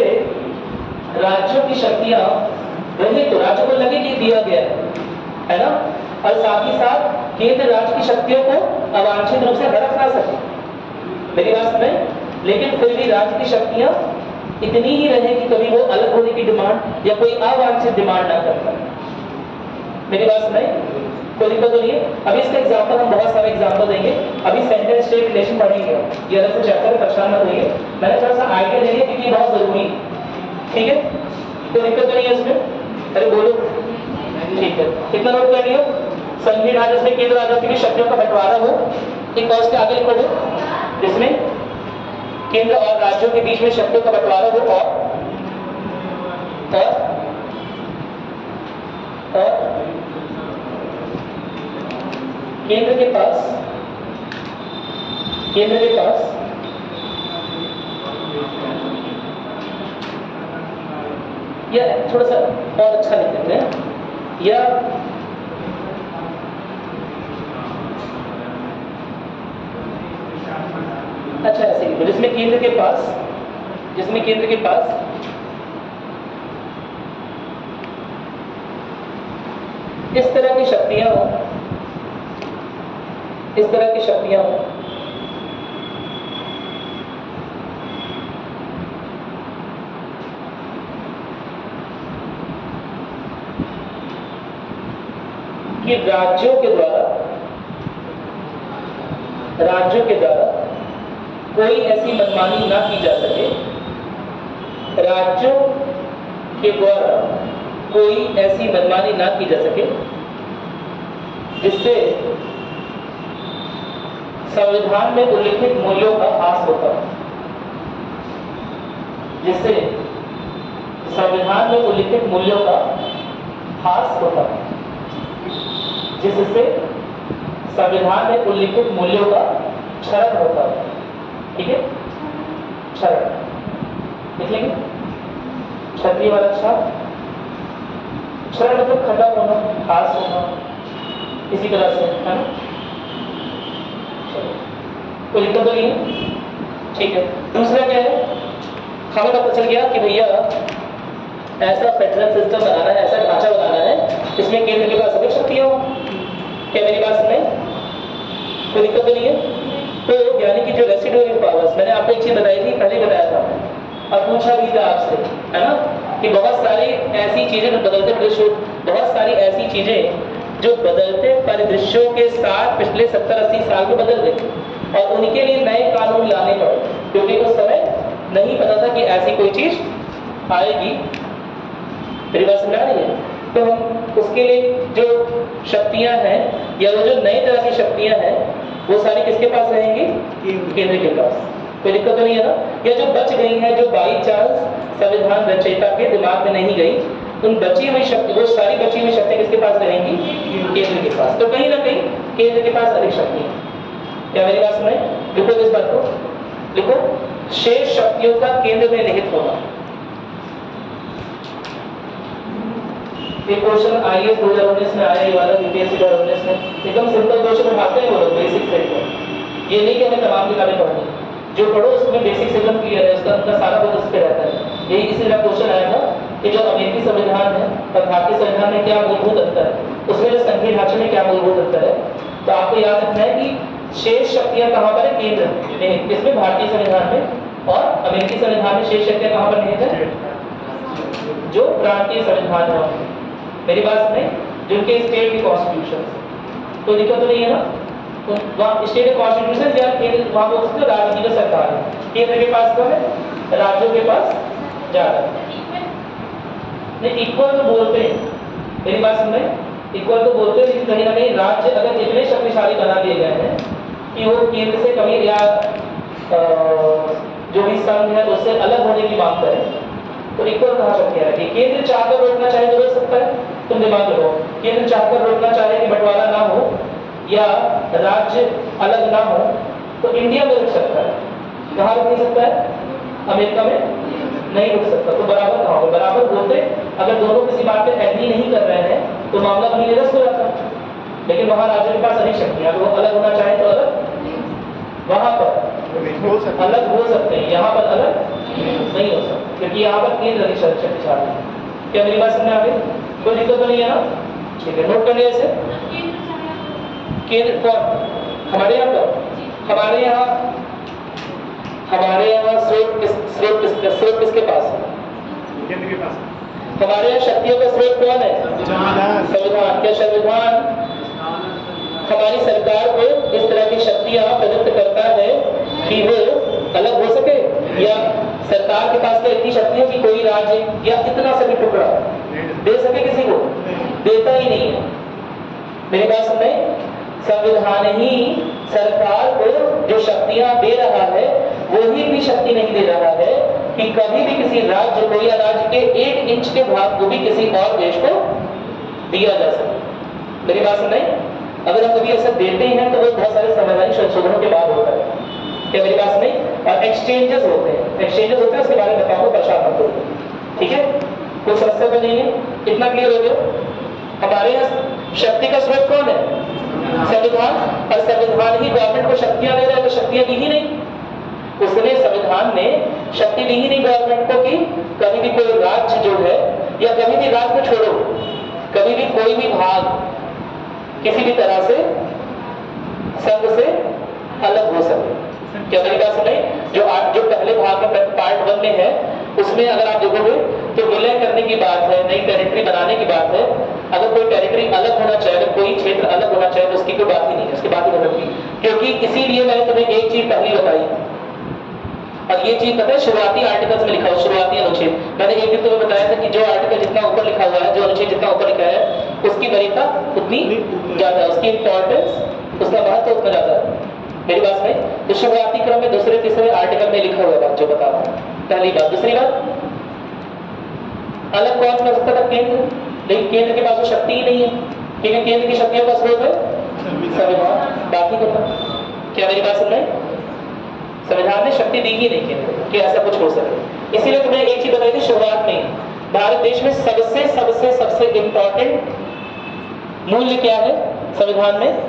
[SPEAKER 1] राज्यों की शक्तियां रही तो राज्य को लगे कि दिया गया है ना, और साथ ही साथ केंद्र राज्य की शक्तियों को अवांछित रूप से हड़प ना सके। मेरी बात सुनाई? लेकिन फिर भी राज्य की शक्तियां इतनी ही रहे कि कभी वो अलग होने की डिमांड या कोई अवांछित डिमांड ना कर पाए। मेरी बात सुनाई? कोई दिक्कत तो नहीं है? अभी इसका एग्जांपल हम बहुत सारे एग्जांपल देंगे, अभी सेंटर स्टेट रिलेशन पढ़ेंगे, ये अलग से चैप्टर परेशान मत होइए, मैंने थोड़ा सा आइडिया दे दिया क्योंकि बहुत जरूरी है। ठीक है, कोई दिक्कत तो नहीं है इसमें? अरे बोलो। ठीक है, कितना नोट कर लियो? संघीय ढांचे जिसमें केंद्र राज्यों की शक्तियों का बंटवारा हो, एक और उसके आगे लिखो दो, जिसमें केंद्र और राज्यों के बीच में शक्तियों का बंटवारा हो, और और, और केंद्र के पास केंद्र के पास या थोड़ा सा और अच्छा लिख देते हैं, या अच्छा ऐसे लिखो, जिसमें केंद्र के पास जिसमें केंद्र के पास इस तरह की शक्तियां हो इस तरह की शक्तियां हो कि राज्यों के द्वारा राज्यों के द्वारा कोई ऐसी मनमानी ना की जा सके, राज्यों के द्वारा कोई ऐसी मनमानी ना की जा सके जिससे संविधान में उल्लिखित मूल्यों का ह्रास होता है, जिससे संविधान में उल्लिखित मूल्यों का ह्रास होता है, जिससे संविधान में उल्लिखित मूल्यों का क्षरण होता है। ठीक है, क्षरण लिख लेंगे, क्षत्रिय वाला क्षण, क्षरण मतलब खंडा होना, ह्रास होना, इसी तरह से, है ना? कोई दिक्कत तो नहीं है? ठीक है, दूसरा क्या है, हमें पता चल गया कि भैया ऐसा फेडरल सिस्टम बनाना है, ऐसा ढांचा बनाना है इसमें केंद्र के पास सभी शक्तियां हो। क्या मेरी बात सुन रहे? कोई दिक्कत तो नहीं है? तो यानी कि जो रेसिडुअल पावर्स, मैंने आपको एक चीज बताई थी, पहले बताया था और पूछा भी था आपसे, है ना, कि बहुत सारी ऐसी चीजें जो बदलते परिदृश्य बहुत सारी ऐसी चीजें जो बदलते परिदृश्यों के साथ पिछले सत्तर अस्सी साल में बदल गई और उनके लिए नए कानून लाने पड़े, क्योंकि उस समय नहीं पता था कि ऐसी कोई चीज आएगी। मेरी बात समझ आ रही है? तो हम उसके लिए जो शक्तियां हैं या वो जो नई तरह की शक्तियां हैं वो सारी किसके पास रहेंगी? केंद्र के पास। कोई दिक्कत तो नहीं है ना? या जो बच गई है, जो बाई चांस संविधान रचयिता के दिमाग में नहीं गई, उन बची हुई शक्ति, वो सारी बची हुई शक्ति किसके पास रहेंगी? केंद्र के पास। तो कहीं ना कहीं केंद्र के पास अधिक शक्ति है। क्या मेरी बात सुनाई? लिखो इस बात को, लिखो, शेष शक्तियों का केंद्र में निहित होना। ये क्वेश्चन आईएएस दो हजार उन्नीस में आया, ये वाला यूपीएससी दो हजार उन्नीस में एकदम सिंपल क्वेश्चन उठाते हैं वो लोग बेसिक से। ये नहीं कि हमें तमाम किताबें पढ़नी, जो पढ़ो उसमें बेसिक से एकदम क्लियर है, उसका अपना सारा कुछ उस पे रहता है। यही इसीलिए क्वेश्चन आया था कि जो अमेरिकी संविधान है और भारतीय संविधान में क्या मूलभूत अंतर है, उसमें जो संघीय ढांचे में क्या मूलभूत अंतर है। तो आपको याद रखना है कि शेष शक्तियां कहां पर है? केंद्र में। इसमें भारतीय संविधान में और अमेरिकी संविधान में शेष शक्तियां कहां पर निहित है? जो प्रांतीय संविधान है। मेरी बात सुने, जिनके स्टेट के कॉन्स्टिट्यूशन, तो दिक्कत तो नहीं है ना? तो वहाँ स्टेट कॉन्स्टिट्यूशन या केंद्र, वहाँ वो उसका राज्य की सरकार है, केंद्र के पास कौन है? राज्यों के पास ज्यादा नहीं। इक्वल तो बोलते हैं, मेरी बात सुन रहे, इक्वल तो बोलते हैं, लेकिन कहीं ना कहीं राज्य अगर इतने शक्तिशाली बना दिए गए हैं कि वो केंद्र से कभी या जो भी संघ है उससे अलग होने की मांग करें, तो इक्वल कहा शक्ति है। केंद्र चाहकर रोकना चाहे तो रोक सकता है, तुम दिमाग लगाओ। केंद्र चाहकर रोकना चाहे कि बंटवारा ना हो या राज्य अलग ना हो, तो इंडिया में रुक सकता है। कहाँ रुक नहीं सकता है? अमेरिका में नहीं रुक सकता। तो बराबर कहाँ होगा? बराबर होते अगर दोनों किसी बात पे एग्री नहीं कर रहे हैं तो मामला वहीं निरस्त हो जाता है। लेकिन वहां राज्य के पास अधिक शक्ति है, अगर वो अलग होना चाहे तो अलग, वहां पर अलग हो सकते हैं, यहाँ पर अलग नहीं हो सकते, क्योंकि यहाँ पर केंद्र अधिक शक्तिशाली है। क्या मेरी बात समझ आ गई? कोई दिक्कत तो नहीं है ना? ठीक है, नोट कर लिया इसे। केंद्र कौन? हमारे यहाँ पर, हमारे यहाँ हमारे यहाँ स्रोत किस स्रोत किस स्रोत किसके पास है?
[SPEAKER 2] केंद्र के पास।
[SPEAKER 1] हमारे यहाँ शक्तियों का स्रोत कौन है? संविधान। क्या संविधान हमारी सरकार को इस तरह की शक्तियां प्रदत्त करता है कि वो अलग हो सके, या सरकार के पास तो इतनी शक्ति है कि कोई राज्य या इतना सा भी टुकड़ा दे सके किसी को? देता ही नहीं है। मेरी बात सुन रहे? संविधान ही सरकार को जो शक्तियां दे रहा है वही इतनी शक्ति नहीं दे रहा है कि कभी भी किसी राज्य को या राज्य के एक इंच के भाग को भी किसी और देश को दिया जा सके। मेरी बात सुन रहे? अगर हम कभी ऐसा देते हैं तो वो बहुत सारे संवैधानिक संशोधनों के बाद होता है। क्या मेरी बात नहीं? और एक्सचेंजेस होते हैं, एक्सचेंजेस होते हैं, उसके बारे में बताऊंगा, परेशान मत करो, ठीक है? कोई समस्या तो नहीं है? इतना क्लियर हो गया? हमारे यहाँ शक्ति का स्रोत कौन है? संविधान। और संविधान ही गवर्नमेंट को शक्तियां दे रहा है, तो शक्तियां दी ही नहीं। उसने संविधान ने शक्ति दी ही नहीं गवर्नमेंट को कि कभी भी कोई राज्य जो है, या कभी भी राज्य को छोड़ो, कभी भी कोई भी भाग किसी भी तरह से संघ से अलग हो सके। क्या मेरी बात सुनाई? जो जो पहले भाग में पार्ट वन में है, उसमें अगर आप देखोगे तो विलय करने की बात है, नई टेरिटरी बनाने की बात है। अगर कोई टेरिटरी अलग होना चाहे, अगर कोई क्षेत्र अलग होना चाहे, तो उसकी कोई बात ही नहीं है, उसकी बात ही खत्म की। क्योंकि इसीलिए मैंने तुम्हें एक चीज पहली बताई, और ये चीज पता है शुरुआती आर्टिकल्स में लिखा हुआ, शुरुआती अनुच्छेद। मैंने एक दिन तुम्हें बताया था कि जो आर्टिकल जितना ऊपर लिखा हुआ है, जो अनुच्छेद जितना ऊपर लिखा है, उसकी वरीयता उतनी ज्यादा है, उसकी इंपॉर्टेंस, उसका महत्व उतना ज्यादा है। मेरी बात नहीं? तो शुरुआती क्रम में दूसरे तीसरे आर्टिकल में लिखा हुआ बात जो बता रहा हूं, पहली बात। दूसरी बात, अलग कौन कर सकता था? केंद्र। लेकिन केंद्र के पास वो शक्ति ही नहीं है, क्योंकि केंद्र की शक्तियों का स्रोत है संविधान। बाकी को क्या मेरी बात सुन रहे? संविधान ने शक्ति दी ही नहीं केंद्र कि ऐसा कुछ हो सके। इसीलिए तुम्हें एक चीज बताई थी शुरुआत में, भारत देश में सबसे सबसे सबसे इंपॉर्टेंट मूल्य क्या है संविधान में?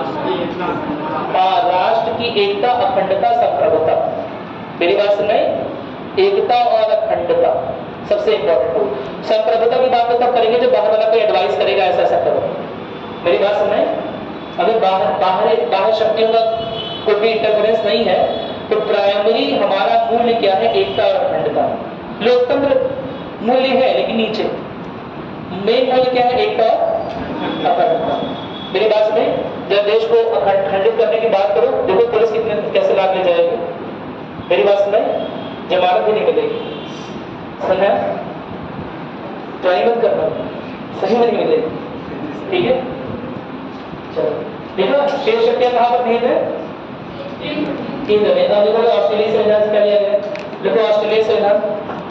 [SPEAKER 1] हाँ, राष्ट्र की एकता, अखंडता, संप्रभुता। मेरी बात सुन रहे? एकता और अखंडता सबसे इंपॉर्टेंट हो। संप्रभुता की बात तो तब करेंगे जब बाहर वाला कोई एडवाइस करेगा ऐसा ऐसा करो। मेरी बात सुन रहे? अगर बाहर बाहर बाहर शक्तियों का कोई भी इंटरफेरेंस नहीं है, तो प्राइमरी हमारा मूल्य क्या है? एकता और अखंडता। लोकतंत्र मूल्य है लेकिन नीचे, मेन मूल्य क्या है? एकता और अखंडता। मेरी बात सुने? जब देश को खंडित करने की बात करो, देखो पुलिस कितने कैसे लाभ ले जाएगी। मेरी बात सुने? जमानत भी नहीं मिलेगी, समझा? ट्राई मत करना, सही में नहीं मिलेगी, ठीक है? चलो देखो, शेष शक्तियां कहां पर निहित है? केंद्र में। अब देखो ऑस्ट्रेलिया संविधान से क्या लिया गया, देखो ऑस्ट्रेलिया संविधान,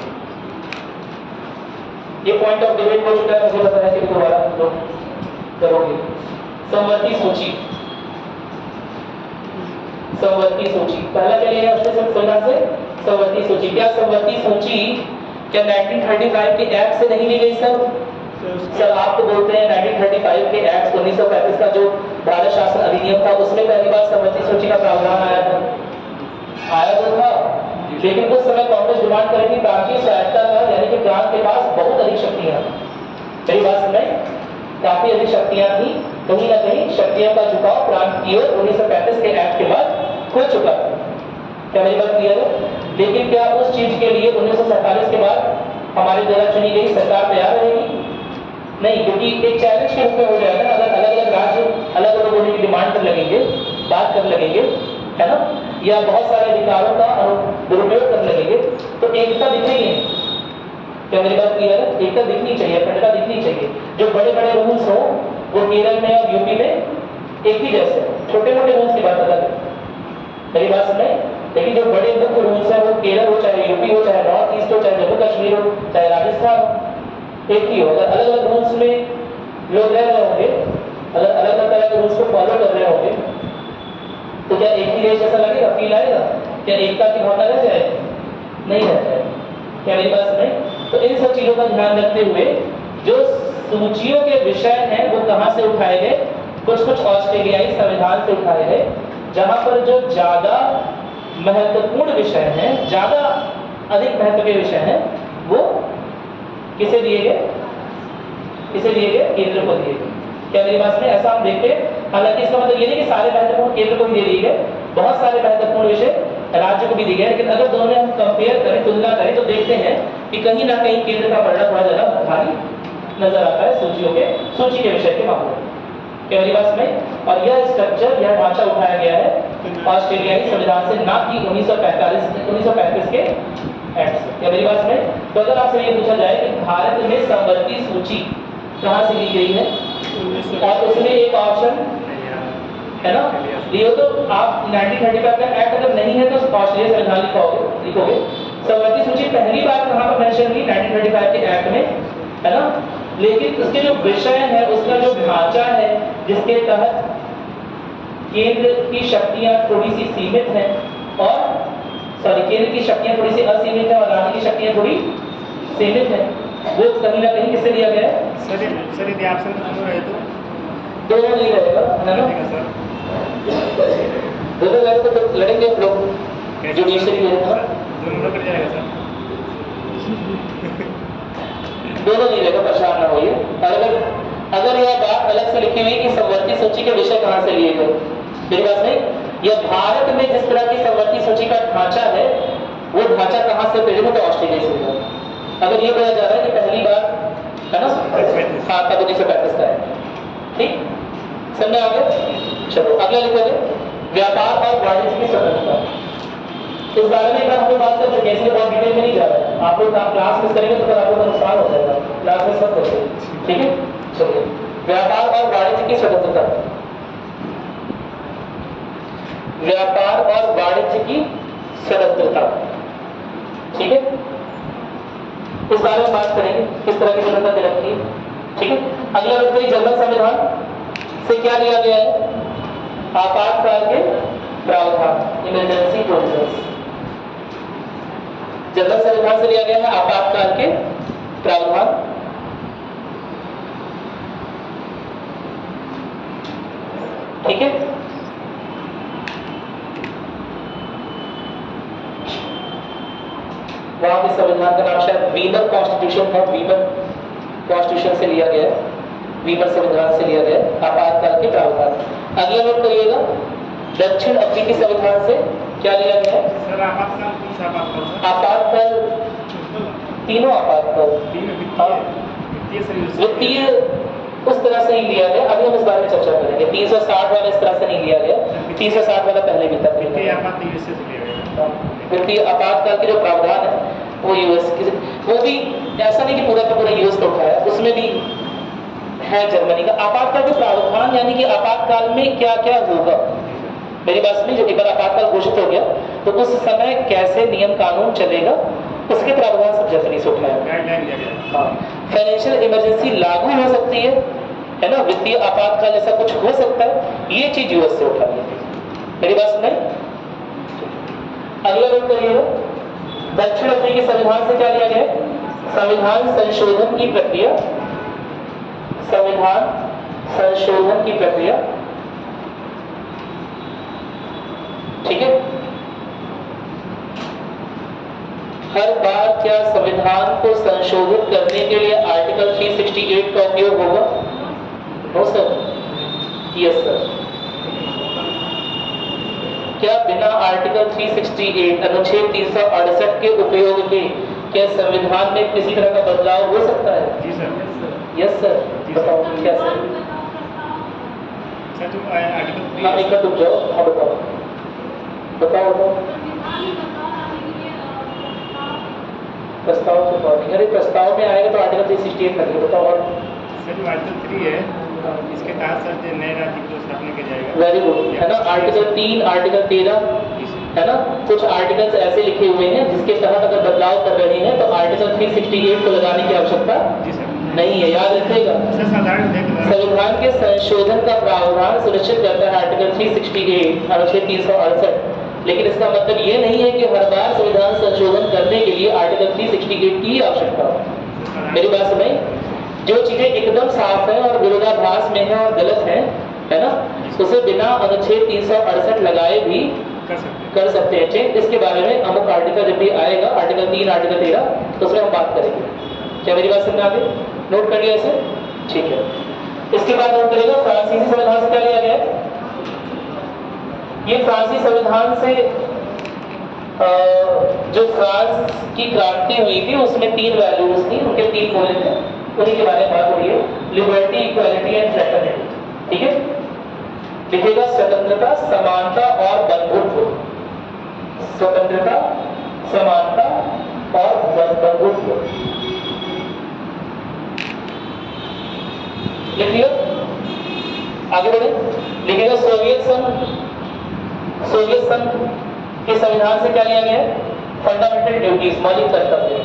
[SPEAKER 1] ये पॉइंट ऑफ डिबेट हो चुका है, मुझे पता है कि दोबारा लोग करोगे। संवती सूची, संवती सूची पहला क्या लिया ऑस्ट्रेलिया संविधान से, संवती सूची। क्या संवती सूची क्या नाइनटीन थर्टी फाइव के एक्ट से नहीं ली गई सर? सर आप तो बोलते हैं नाइनटीन थर्टी फाइव के एक्ट उन्नीस सौ पैंतीस का जो भारत शासन अधिनियम था उसमें पहली बार संवती सूची का प्रावधान आया था, आया तो था, लेकिन उस समय कांग्रेस डिमांड करी थी प्रांतीय सहायता का, यानी कि प्रांत के पास बहुत अधिक शक्तियां, मेरी बात सुनाई, काफी अधिक शक्तियां थी, कहीं ना कहीं शक्तियों का झुकाव प्रांत की ओर उन्नीस सौ पैंतीस के एक्ट के बाद हो चुका है। क्या मेरी बात क्लियर है? लेकिन क्या उस चीज के लिए उन्नीस सौ सैंतालीस के बाद हमारे द्वारा चुनी गई सरकार तैयार रहेगी? नहीं, क्योंकि एक चैलेंज के रूप में हो जाएगा ना, अगर अलग अलग राज्य अलग अलग होने की डिमांड कर लगेंगे, बात कर लगेंगे, है ना, या बहुत सारे अधिकारों का दुरुपयोग कर लगेंगे, तो एकता दिख रही है। क्या मेरी बात क्लियर है? एकता दिखनी चाहिए, अखंडता दिखनी चाहिए। जो बड़े बड़े रूल्स हो वो केरल में और यूपी में एक ही जैसे, छोटे मोटे रूल्स की बात अलग है, मेरी बात सुन रहे, लेकिन जो बड़े मुख्य रूल्स है वो केरल हो, चाहे यूपी हो, चाहे नॉर्थ ईस्ट हो, चाहे जम्मू कश्मीर हो, चाहे राजस्थान हो, एक ही हो। अगर अलग अलग रूल्स में लोग रह रहे होंगे, अगर अलग अलग तरह के रूल्स को फॉलो कर रहे होंगे, तो क्या एक ही देश जैसा लगेगा, फील आएगा? क्या एकता की भावना रह जाए? नहीं रह जाए। क्या मेरी बात सुने? तो इन सब चीजों का ध्यान रखते हुए जो सूचियों के विषय हैं वो कहां से उठाए गए, कुछ कुछ ऑस्ट्रेलियाई संविधान से उठाए गए, जहां पर जो ज्यादा महत्वपूर्ण विषय हैं, ज्यादा अधिक महत्व के विषय हैं, वो किसे दिए गए, किसे दिए गए? केंद्र को दिए गए। क्या मेरी बात में ऐसा हम देखते हैं? हालांकि इसका मतलब ये नहीं कि सारे महत्वपूर्ण केंद्र को ही दे दिए गए, बहुत सारे महत्वपूर्ण विषय राज्य को भी दिए गए, लेकिन अगर दोनों में हम कंपेयर करें, तुलना करें, तो देखते हैं कि कहीं ना कहीं केंद्र का पलड़ा थोड़ा ज्यादा भारी नजर आता है सूचियों के, सूची के विषय के मामले में। क्या मेरी बात में? और यह स्ट्रक्चर, यह ढांचा उठाया गया है ऑस्ट्रेलियाई संविधान से, ना कि उन्नीस सौ पैंतालीस उन्नीस सौ पैंतीस के एक्ट से। क्या मेरी बात में? तो अगर आपसे ये पूछा जाए कि भारत में संवती सूची कहां से ली गई है, और उसमें एक ऑप्शन है ना, लियो, तो आप नाइनटीन थर्टी फाइव का एक्ट अगर नहीं है तो ऑस्ट्रेलिया संविधान लिखोगे लिखोगे संवती सूची पहली बार कहां पर मेंशन हुई? नाइनटीन थर्टी फाइव के एक्ट में, है ना, लेकिन उसके जो विषय है, उसका जो ढांचा है, जिसके तहत केंद्र की शक्तियां थोड़ी सी सीमित हैं, और सॉरी केंद्र की शक्तियां थोड़ी सी असीमित है और राज्य की शक्तियां थोड़ी सीमित है, वो कहीं ना कहीं किससे दिया गया है?
[SPEAKER 2] सर सर यदि ऑप्शन दोनों रहे तो
[SPEAKER 1] दोनों नहीं रहेगा, है ना,
[SPEAKER 2] सर
[SPEAKER 1] दोनों लड़े तो फिर लड़ेंगे हम लोग, जुडिशरी है ना,
[SPEAKER 2] दोनों कट जाएगा सर,
[SPEAKER 1] दोनों नहीं रहेगा, परेशान ना होइए। और अगर अगर यह बात अलग से लिखी हुई कि संवती सूची के विषय कहां से लिए गए, मेरी बात नहीं, यह भारत में जिस तरह की संवती सूची का ढांचा है, वो ढांचा कहां से प्रेरित है? ऑस्ट्रेलिया से हुआ। अगर ये बोला जा रहा है कि पहली बार, है ना, हाँ तब उन्नीस सौ पैंतीस का है, ठीक, समझ में आ गया? चलो अगला लिखोगे, व्यापार और वाणिज्य की स्वतंत्रता। इस बारे में हम लोग बात करें, कैसे बहुत डिटेल में नहीं जा रहे हैं, आप लोग क्लास मिस करेंगे तो फिर आप लोग का नुकसान हो जाएगा, क्लास मिस मत करिए, ठीक है? चलिए, व्यापार और वाणिज्य की स्वतंत्रता, व्यापार और वाणिज्य की स्वतंत्रता, ठीक है, इस बारे में बात करेंगे, किस तरह की स्वतंत्रता दे रखी है, ठीक है? अगला विषय जर्मन संविधान से क्या लिया गया है? आपातकाल के प्रावधान, इमरजेंसी प्रोविजंस, जर्मन संविधान से लिया गया है आपातकाल के प्रावधान, ठीक है? वहां के संविधान का नाम शायद वीमर कॉन्स्टिट्यूशन था, वीमर कॉन्स्टिट्यूशन से लिया गया है, वीमर संविधान से लिया गया है आपातकाल के प्रावधान। अगला नोट करिएगा, दक्षिण अफ्रीकी संविधान से क्या लिया गया है?
[SPEAKER 2] सर आपातकाल कौन सा आपातकाल?
[SPEAKER 1] आपातकाल, तीनों आपातकाल, वित्तीय उस तरह से ही लिया गया, अभी हम इस बारे में चर्चा करेंगे। तीन सौ साठ वाला इस तरह से नहीं लिया गया, तीन सौ साठ वाला पहले भी था, वित्तीय आपातकाल के जो प्रावधान है वो यूएस की, वो भी ऐसा नहीं कि पूरा का पूरा यूएस का उठाया, उसमें भी है जर्मनी का। आपातकाल के प्रावधान यानी कि आपातकाल में क्या क्या होगा, मेरी बात सुनी, जब एक बार आपातकाल घोषित हो गया तो उस समय कैसे नियम कानून चलेगा उसके प्रावधान सब जैसे नहीं से उठाया।
[SPEAKER 2] गाइडलाइन दिया गया।
[SPEAKER 1] हाँ, फाइनेंशियल इमरजेंसी लागू हो सकती है, है ना, वित्तीय आपातकाल ऐसा कुछ हो सकता है, ये चीज यूएस से उठा ली। मेरी बात सुनाई? अगला नोट करिएगा, दक्षिण अफ्रीकी संविधान से क्या लिया गया? संविधान संशोधन की प्रक्रिया, संविधान संशोधन की प्रक्रिया, ठीक है। हर बार क्या संविधान को संशोधित करने के लिए आर्टिकल तीन सौ अड़सठ का उपयोग होगा? No sir, yes sir. क्या बिना आर्टिकल तीन सौ अड़सठ अनुच्छेद तीन सौ अड़सठ के उपयोग के क्या संविधान में किसी तरह का बदलाव हो सकता है?
[SPEAKER 2] जी सर।
[SPEAKER 1] Yes sir. बताओ क्या सर?
[SPEAKER 2] सर जो आर्टिकल
[SPEAKER 1] हाँ, एक मिनट रुक जाओ। हाँ बताओ बताओ बताओ प्रस्ताव तो बात, अरे प्रस्ताव में आएगा तो आर्टिकल तीन सौ अड़सठ करेंगे। बताओ। और
[SPEAKER 2] सर जो आर्टिकल थ्री है इसके तहत सर नए राज्य की स्थापना किया जाएगा।
[SPEAKER 1] वेरी गुड, है ना। आर्टिकल तीन, आर्टिकल तेरह, है ना, कुछ आर्टिकल्स ऐसे लिखे हुए हैं जिसके तहत अगर बदलाव कर रहे हैं तो आर्टिकल तीन सौ अड़सठ को लगाने की आवश्यकता
[SPEAKER 2] जी सर
[SPEAKER 1] नहीं है, याद रखिएगा।
[SPEAKER 2] सर साधारण
[SPEAKER 1] संविधान के संशोधन का प्रावधान सुनिश्चित करता है आर्टिकल तीन सौ अड़सठ अनुच्छेद तीन सौ अड़सठ, लेकिन इसका मतलब ये नहीं है कि हर बार संविधान संशोधन करने के लिए आर्टिकल तीन सौ अड़सठ की आवश्यकता हो। मेरी बात सुनाई? जो चीजें एकदम साफ है और विरोधाभास में है और गलत है, है ना, उसे बिना अनुच्छेद तीन सौ अड़सठ लगाए भी
[SPEAKER 2] कर सकते हैं
[SPEAKER 1] कर सकते हैं चेंज। इसके बारे में अमुक आर्टिकल जब भी आएगा, आर्टिकल तीन, आर्टिकल तेरह, तो उसमें हम बात करेंगे। क्या मेरी बात समझ आ गई? नोट कर लिया इसे? ठीक है। इसके बाद नोट करेगा फ्रांसीसी संविधान से क्या लिया गया है? ये फ्रांसीसी संविधान से जो फ्रांस की क्रांति हुई थी उसमें तीन वैल्यूज थी, उनके तीन मूल्य थे, उन्हीं के बारे में बात हो रही है। लिबर्टी, इक्वालिटी एंड फ्रेटर्निटी, ठीक है। लिखेगा स्वतंत्रता, समानता और बंधुत्व। स्वतंत्रता, समानता और बंधुत्व। लिखिए, आगे बढ़े। लिखेगा सोवियत संघ, सोवियत संघ के संविधान से क्या लिया गया है? फंडामेंटल ड्यूटीज, मौलिक कर्तव्य।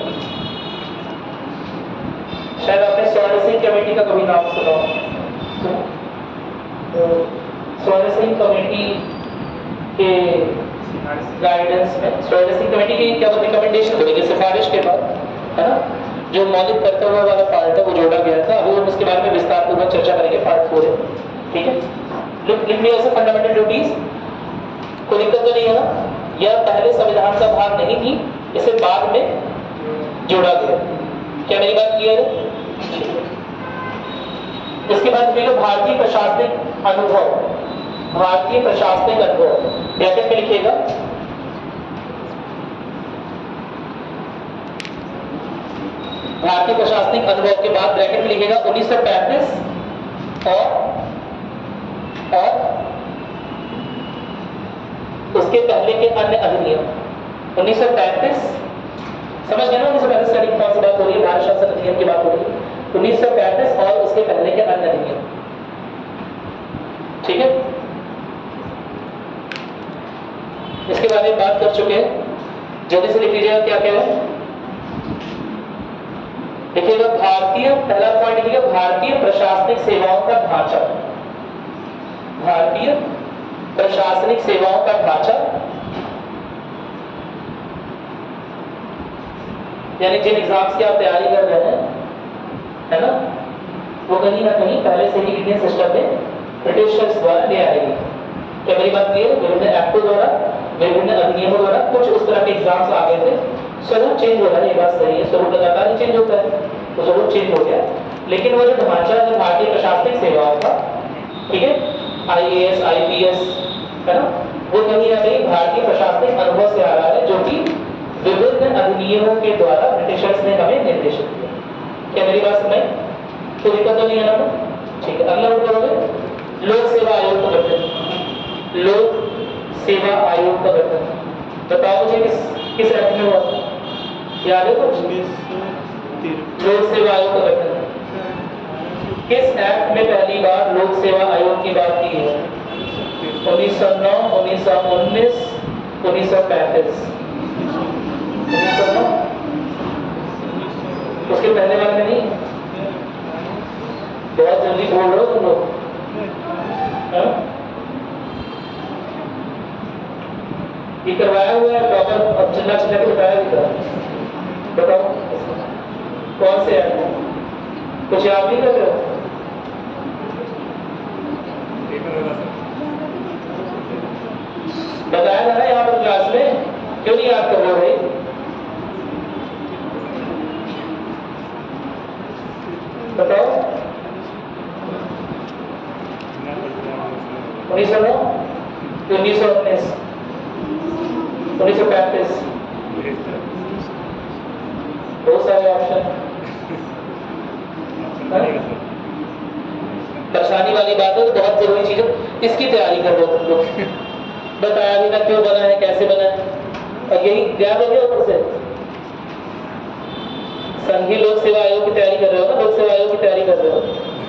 [SPEAKER 1] शायद आपने स्वर्ण सिंह कमेटी का कभी नाम सुना हो। तो स्वर्ण सिंह कमेटी के गाइडेंस में, स्वर्ण सिंह कमेटी की क्या रिकमेंडेशन बोलेंगे, सिफारिश के बाद, है ना, जो मौलिक कर्तव्य वाला पार्ट है वो जोड़ा गया था। अभी हम उसके बारे में विस्तार पूर्वक चर्चा करेंगे, पार्ट फोर है, ठीक है। लिख लिख लिया फंडामेंटल ड्यूटीज, कोई दिक्कत तो नहीं है ना? यह पहले संविधान का भाग नहीं थी, इसे बाद में जोड़ा गया। क्या मेरी बात क्लियर है? इसके बाद फिर भारतीय प्रशासनिक अनुभव, भारतीय प्रशासनिक अनुभव ब्रैकेट में लिखिएगा। भारतीय प्रशासनिक अनुभव के बाद ब्रैकेट में लिखिएगा उन्नीस सौ पैंतीस और और उसके पहले के अन्य अधिनियम। उन्नीस सौ पैंतीस समझ गए ना? उन्नीस सौ पैंतीस तारीख कौन सी बात हो रही है? भारत शासन अधिनियम की बात हो रही है। उन्नीस सौ पैंतीस और उसके पहले के अन्य अधिनियम, ठीक है। इसके बारे में बात कर चुके हैं, जल्दी से लिख लीजिएगा क्या क्या है। देखिएगा भारतीय, पहला पॉइंट लिखिएगा भारतीय प्रशासनिक सेवाओं का ढांचा। भारतीय प्रशासनिक सेवाओं का ढांचा यानी जिन एग्जाम्स की आप तैयारी कर रहे हैं, है ना, वो कहीं ना कहीं पहले से ही इंडियन सिस्टम में ब्रिटिशर्स द्वारा ले आएगी। क्या मेरी बात क्लियर है? विभिन्न एक्टों द्वारा, विभिन्न अधिनियमों द्वारा कुछ उस तरह के एग्जाम्स आ गए थे। स्वरूप चेंज हो रहा है, ये बात सही है, स्वरूप लगातार ही चेंज होता है, तो स्वरूप चेंज हो गया, लेकिन वो जो ढांचा है भारतीय प्रशासनिक सेवाओं का, ठीक है, I A S, I P S, है ना, वो कहीं ना कहीं भारतीय प्रशासनिक अनुभव से आ रहा है, जो कि विभिन्न अधिनियमों के द्वारा ब्रिटिशर्स ने हमें निर्देशित किया। क्या मेरी बात सुनाई? कोई दिक्कत तो नहीं है ना? ठीक है। अगला नोट करोगे, लोक सेवा आयोग का गठन। लोक सेवा आयोग का गठन बताओ मुझे किस किस एक्ट में हुआ? याद है कुछ? लोक सेवा आयोग का गठन किस एक्ट में पहली बार लोक सेवा आयोग की बात की है? उन्नीस सौ नौ, उन्नीस सौ उन्नीस, उन्नीस सौ पैंतीस। उन्नीस सौ नौ उसके पहले वाले में नहीं। बहुत जल्दी बोल रहे हो तुम लोग। ये करवाया हुआ है प्रॉपर, अब चिल्ला चिल्ला के बताया भी था। बताओ कौन से है? कुछ याद नहीं कर रहे हो? बताया था ना यहाँ पर क्लास में, क्यों नहीं याद कर रहे हो भाई? बताओ। उन्नीस सौ नौ, उन्नीस सौ उन्नीस, उन्नीस सौ पैंतीस। बहुत सारे ऑप्शन। परेशानी वाली बात है, तो बहुत जरूरी चीज है, इसकी तैयारी कर लो तुम लोग। बताया भी ना क्यों बना है, कैसे बना है, और यही याद हो गया ऊपर से। संघीय लोक सेवा आयोग की तैयारी कर रहे हो ना, लोक सेवा आयोग की तैयारी कर रहे हो,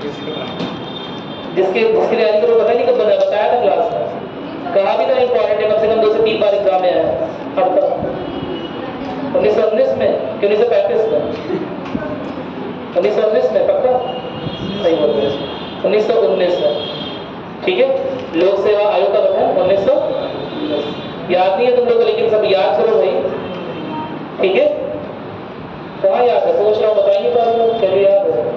[SPEAKER 1] जिसके जिसकी तैयारी करो पता नहीं कब बना, बताया था क्लास में, कहा भी था इंपॉर्टेंट है, कम से कम दो से तीन बार एग्जाम में आया अब तक। उन्नीस सौ उन्नीस में कि उन्नीस सौ पैंतीस में? उन्नीस सौ उन्नीस में पक्का सही बोल रहे हैं। उन्नीस सौ उन्नीस में, ठीक है। लोक सेवा आयोग का गठन उन्नीस सौ, याद नहीं है तुम लोग, लेकिन सब याद करो भाई, ठीक है। कहाँ याद है? सोच रहा हूँ, बताइए तो आप लोग, चलिए याद है,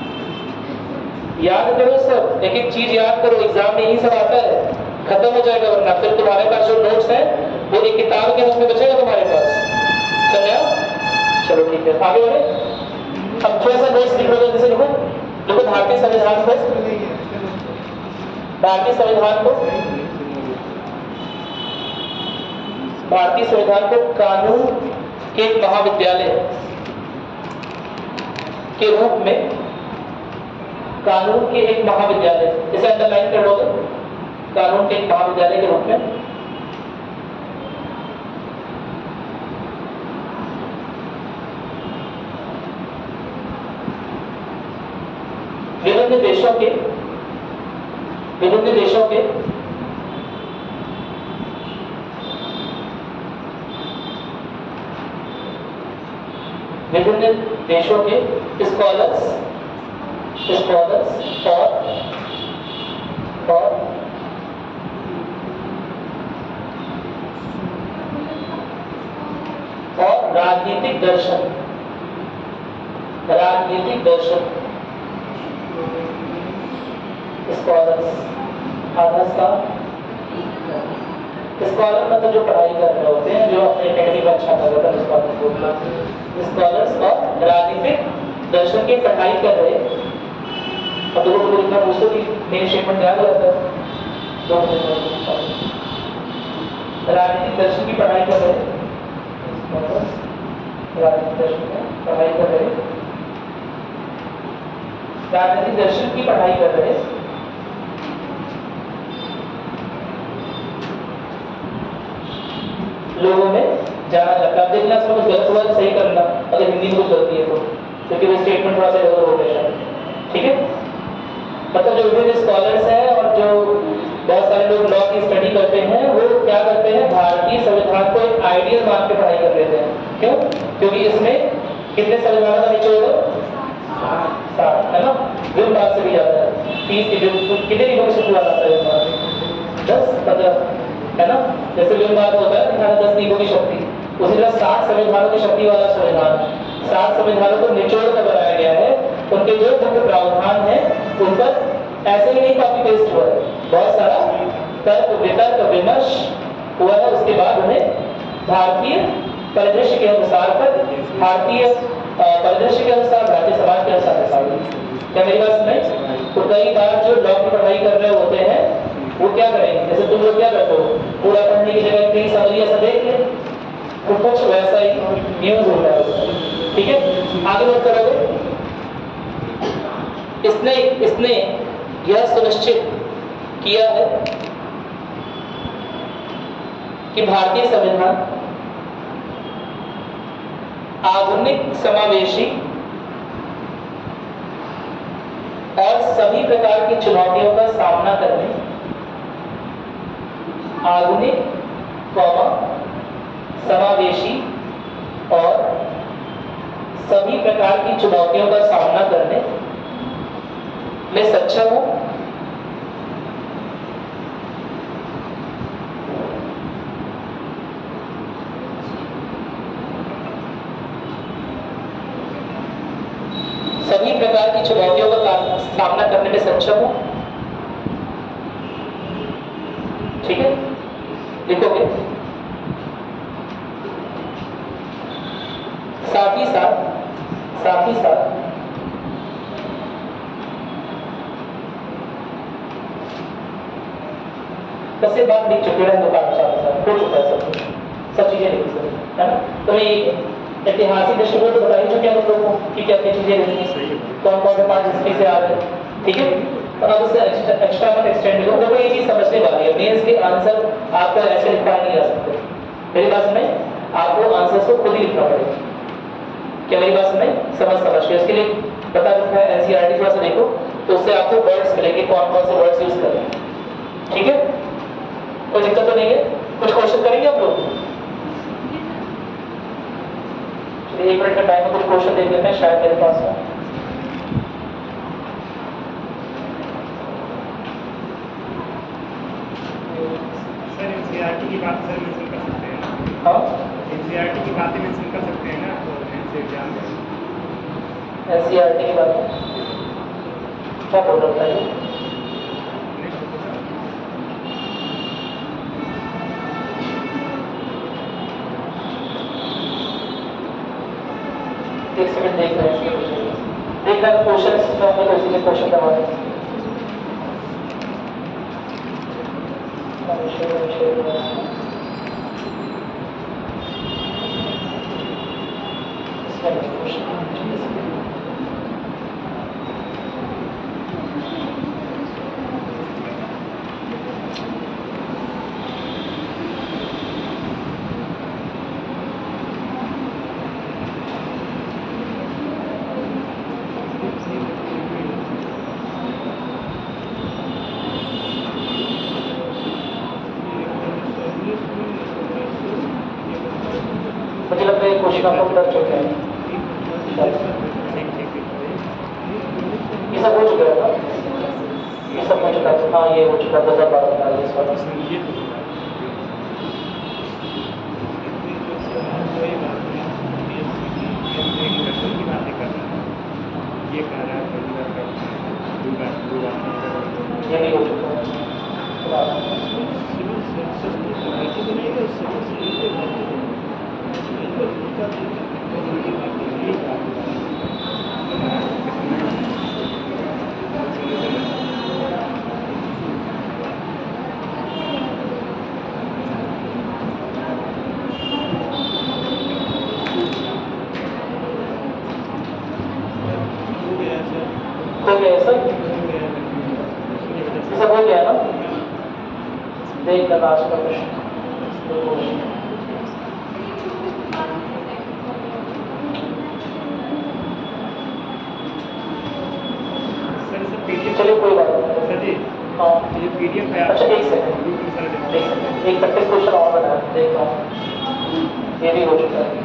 [SPEAKER 1] याद करो सब, एक एक चीज याद करो, एग्जाम में यही सब आता है, खत्म हो जाएगा, वरना फिर तुम्हारे पास जो नोट्स है वो एक किताब के रूप में बचेगा तुम्हारे पास, समझा? चलो ठीक है, आगे बढ़े। अब थोड़ा सा नोट्स लिख लो, जैसे लिखो देखो, भारतीय संविधान को, भारतीय संविधान को भारतीय संविधान को कानून के महाविद्यालय के रूप में, कानून के एक महाविद्यालय, इसे अंडरलाइन कर लोगे, कानून के एक महाविद्यालय के रूप में विभिन्न देशों के विभिन्न देशों के विभिन्न देशों के स्कॉलर्स स्कॉलर्स और और और राजनीतिक दर्शन राजनीतिक दर्शन स्कॉलर्स, आधा स्कॉलर स्कॉलर मतलब जो पढ़ाई कर रहे होते हैं, जो अपने एकेडमी में अच्छा कर रहे हैं, स्कॉलर्स और राजनीतिक दर्शन की पढ़ाई कर रहे। अब देखो तो इतना पूछो कि मेन स्टेटमेंट याद रहता है, राजनीतिक दर्शन की पढ़ाई कर रहे, राजनीतिक दर्शन की पढ़ाई कर रहे राजनीतिक दर्शन की पढ़ाई कर रहे लोगों में जाना जाता है। देखना इसमें कुछ गलत हुआ तो सही करना, अगर हिंदी में कुछ गलती है तो, क्योंकि वो स्टेटमेंट थोड़ा सा इधर हो गया, ठीक है। मतलब जो विभिन्न स्कॉलर्स हैं और जो बहुत सारे लोग लॉ की स्टडी करते हैं, वो क्या करते हैं, भारतीय संविधान को एक आइडियल मान के पढ़ाई कर लेते हैं। क्यों? क्योंकि इसमें कितने संविधानों का निचोड़ है? सात, है ना। विल मार्क से भी जाता है, तीस कितने रिवोल्यूशन से पूरा आता है? दस पंद्रह, है ना। जैसे विल मार्क होता है दिखाना दस दीपों की शक्ति, उसी तरह सात संविधानों की शक्ति वाला संविधान, सात संविधानों को निचोड़ कर बनाया गया है। उनके जो मुख्य प्रावधान है उन पर ऐसे ही नहीं कॉपी पेस्ट हुआ है, बहुत सारा तर्क वितर्क विमर्श हुआ है। उसके बाद उन्हें भारतीय परिदृश्य के अनुसार पर, भारतीय परिदृश्य के अनुसार, भारतीय समाज के अनुसार निकाला। क्या मेरी बात सुनाई? तो कई बार जो लॉ की पढ़ाई कर रहे होते हैं वो क्या करेंगे, जैसे तुम लोग क्या करते हो, पूरा पढ़ने की जगह कहीं समझिए ऐसा देख ले, तो कुछ वैसा ही यूज होता है, ठीक है। आगे बात करोगे, इसने इसने यह सुनिश्चित किया है कि भारतीय संविधान आधुनिक समावेशी और सभी प्रकार की चुनौतियों का सामना करने आधुनिक कौमा समावेशी और सभी प्रकार की चुनौतियों का सामना करने में सक्षम हूं। सभी प्रकार की चुनौतियों का सामना करने में सक्षम हूं। ठीक है, लिखोगे। साथ ही साथ साथ ही साथ दस से बात लिख चुके हैं, दुकान साथ हो चुका है सब कुछ, सब चीजें लिखी सर, है ना। तो ये ऐतिहासिक दृष्टिकोण तो बताइए जो क्या लोगों को कि क्या क्या चीजें लिखनी, कौन कौन से पार्ट हिस्ट्री से आ रहे हैं। ठीक है, तो अब उससे एक्स्ट्रा मत एक्सटेंड करो। देखो ये चीज समझने वाली है, मेंस के आंसर आपको ऐसे लिखा नहीं जा सकते। मेरी बात सुने, आपको आंसर को खुद ही लिखना पड़ेगा। क्या मेरी बात सुने, समझ समझ के उसके लिए बता रखा है एनसीईआरटी, थोड़ा सा देखो तो उससे आपको वर्ड्स मिलेंगे, कौन कौन से वर्ड्स यूज करें। ठीक है, कोई दिक्कत तो नहीं है। कुछ क्वेश्चन करेंगे आप लोग? चलिए एक मिनट का टाइम है, कुछ क्वेश्चन देख लेते हैं, शायद मेरे पास है।
[SPEAKER 2] सर एनसीईआरटी की बात सर मेंशन कर सकते हैं ना?
[SPEAKER 1] हाँ,
[SPEAKER 2] एनसीईआरटी की बातें मेंशन कर सकते हैं ना तो एनसीईआरटी एग्जाम में।
[SPEAKER 1] एनसीईआरटी की बात क्या बोल रहा है? एक सेकंड देख रहे हैं, देख रहे हैं क्वेश्चन इसमें होंगे तो इसी के क्वेश्चन करवा दें। मुझे लगता है क्वेश्चन आपको कर चुके हैं, ये सब हो चुका है ना, ये सब हो चुका है। हाँ ये हो चुका है, दो हजार बारह में आया इस वाला।
[SPEAKER 2] ये कह रहा है
[SPEAKER 1] ये भी हो चुका है। हो गया सर, ये सब हो गया ना। देख लेना आज का क्वेश्चन। चलिए कोई बात नहीं
[SPEAKER 2] सर जी,
[SPEAKER 1] हाँ
[SPEAKER 2] ये पीडीएफ है।
[SPEAKER 1] अच्छा एक सेकंड, एक प्रैक्टिस क्वेश्चन और बनाया, देख रहा हूँ ये भी हो चुका है।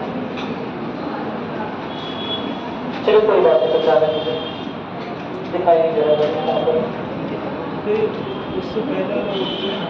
[SPEAKER 1] चलिए कोई बात नहीं, तो ज़्यादा मुझे दिखाई नहीं दे रहा है।
[SPEAKER 2] उससे पहले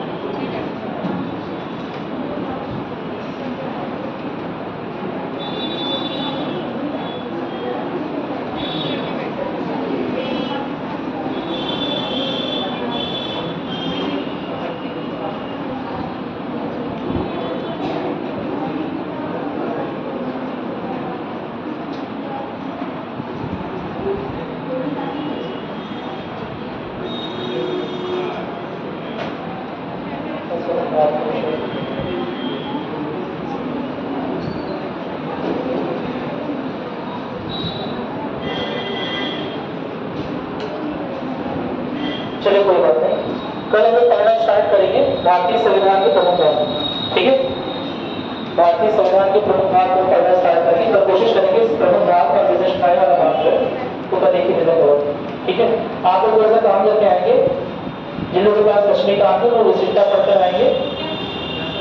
[SPEAKER 1] चलिए कोई बात नहीं, कल हम लोग पढ़ना स्टार्ट करेंगे भारतीय संविधान के प्रमुख भाग। ठीक है, भारतीय संविधान के प्रमुख भाग को पढ़ना स्टार्ट करेंगे, तो कोशिश करेंगे इस प्रमुख भाग और विशिष्टताएं वाला भाग जो है तो कल एक ही मिनट होगा। ठीक है, आप लोग ऐसा काम करके आएंगे, जिन लोगों के पास रचने का आंसर और विशिष्टता पढ़कर आएंगे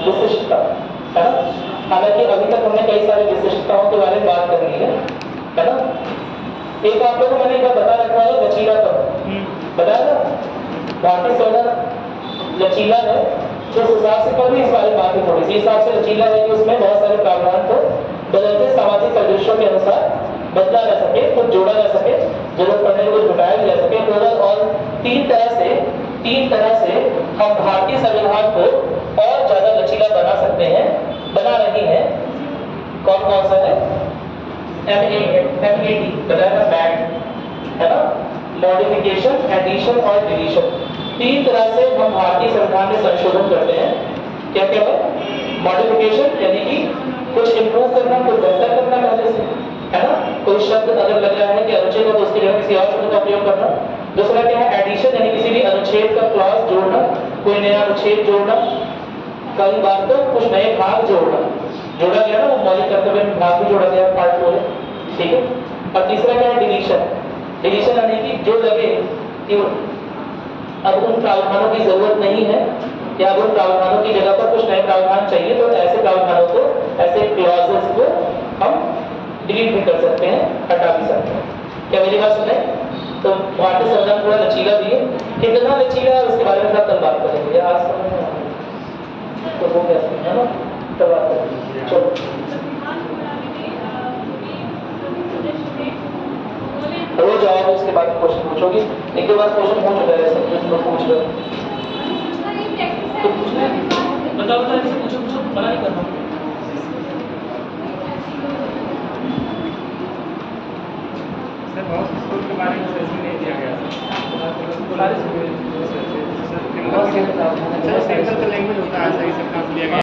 [SPEAKER 1] विशिष्टता, है ना। हालांकि अभी तक हमने कई सारी विशिष्टताओं के बारे में बात कर ली है, है ना। एक आप लोगों को मैंने एक बार बता रखा है लचीलापन, बताया ना, भारतीय संविधान लचीला है, तो उस हिसाब से कल भी इस बारे में बात की थोड़ी सी। इस हिसाब से लचीला है कि उसमें बहुत सारे प्रावधान को बदलते सामाजिक परिदृश्यों के अनुसार बदला जा सके, कुछ जोड़ा जा सके, जरूरत पड़ने पर कुछ घटाया भी जा सके। टोटल और तीन तरह से तीन तरह से हम भारतीय संविधान को और ज्यादा लचीला बना सकते हैं, बना रहे हैं। कौन कौन सा है? M A M A D बताया ना, मैट, है ना, मॉडिफिकेशन, एडिशन और डिलीशन। तीन तरह से हम भारतीय संविधान में संशोधन करते हैं। क्या क्या है? मॉडिफिकेशन यानी कि कुछ इंप्रूव करना, कुछ बेहतर करना पहले से, है ना। कोई शब्द अगर लग रहा है कि अनुच्छेद है तो उसकी जगह किसी और शब्द का उपयोग करना। दूसरा क्या है? एडिशन यानी किसी भी अनुच्छेद का क्लॉज जोड़ना, कोई नया अनुच्छेद जोड़ना, कई बार तो कुछ नए भाग जोड़ना, जोड़ा गया ना, वो मौलिक कर्तव्य में भाग भी जोड़ा गया, पार्ट बोले, ठीक है। और तीसरा क्या है? डिलीशन। डिलीशन यानी कि जो लगे कि अब उन प्रावधानों की जरूरत नहीं है या अब उन प्रावधानों की जगह पर कुछ नए प्रावधान चाहिए, तो ऐसे प्रावधानों को, ऐसे क्लॉजेस को हम डिलीट भी कर सकते हैं, हटा भी सकते हैं। क्या मेरी बात सुने? तो भारतीय संविधान थोड़ा लचीला भी है। कितना लचीला है उसके बारे में कल बात करेंगे। आज समझ में आया तो वो क्या है ना, तब बात करेंगे। चलो रोज आओगे, उसके बाद क्वेश्चन पूछोगी। एक दो बार क्वेश्चन हो चुका है, सब कुछ लोग पूछ रहे तो पूछना बताओ, बताओ ऐसे पूछो, पूछो, मना नहीं करना।
[SPEAKER 2] सर बहुत स्कूल के बारे में सेशन नहीं दिया गया सर,
[SPEAKER 1] सारे
[SPEAKER 2] सर सिंपल तो लैंग्वेज होता है, सही सब काम दिया गया।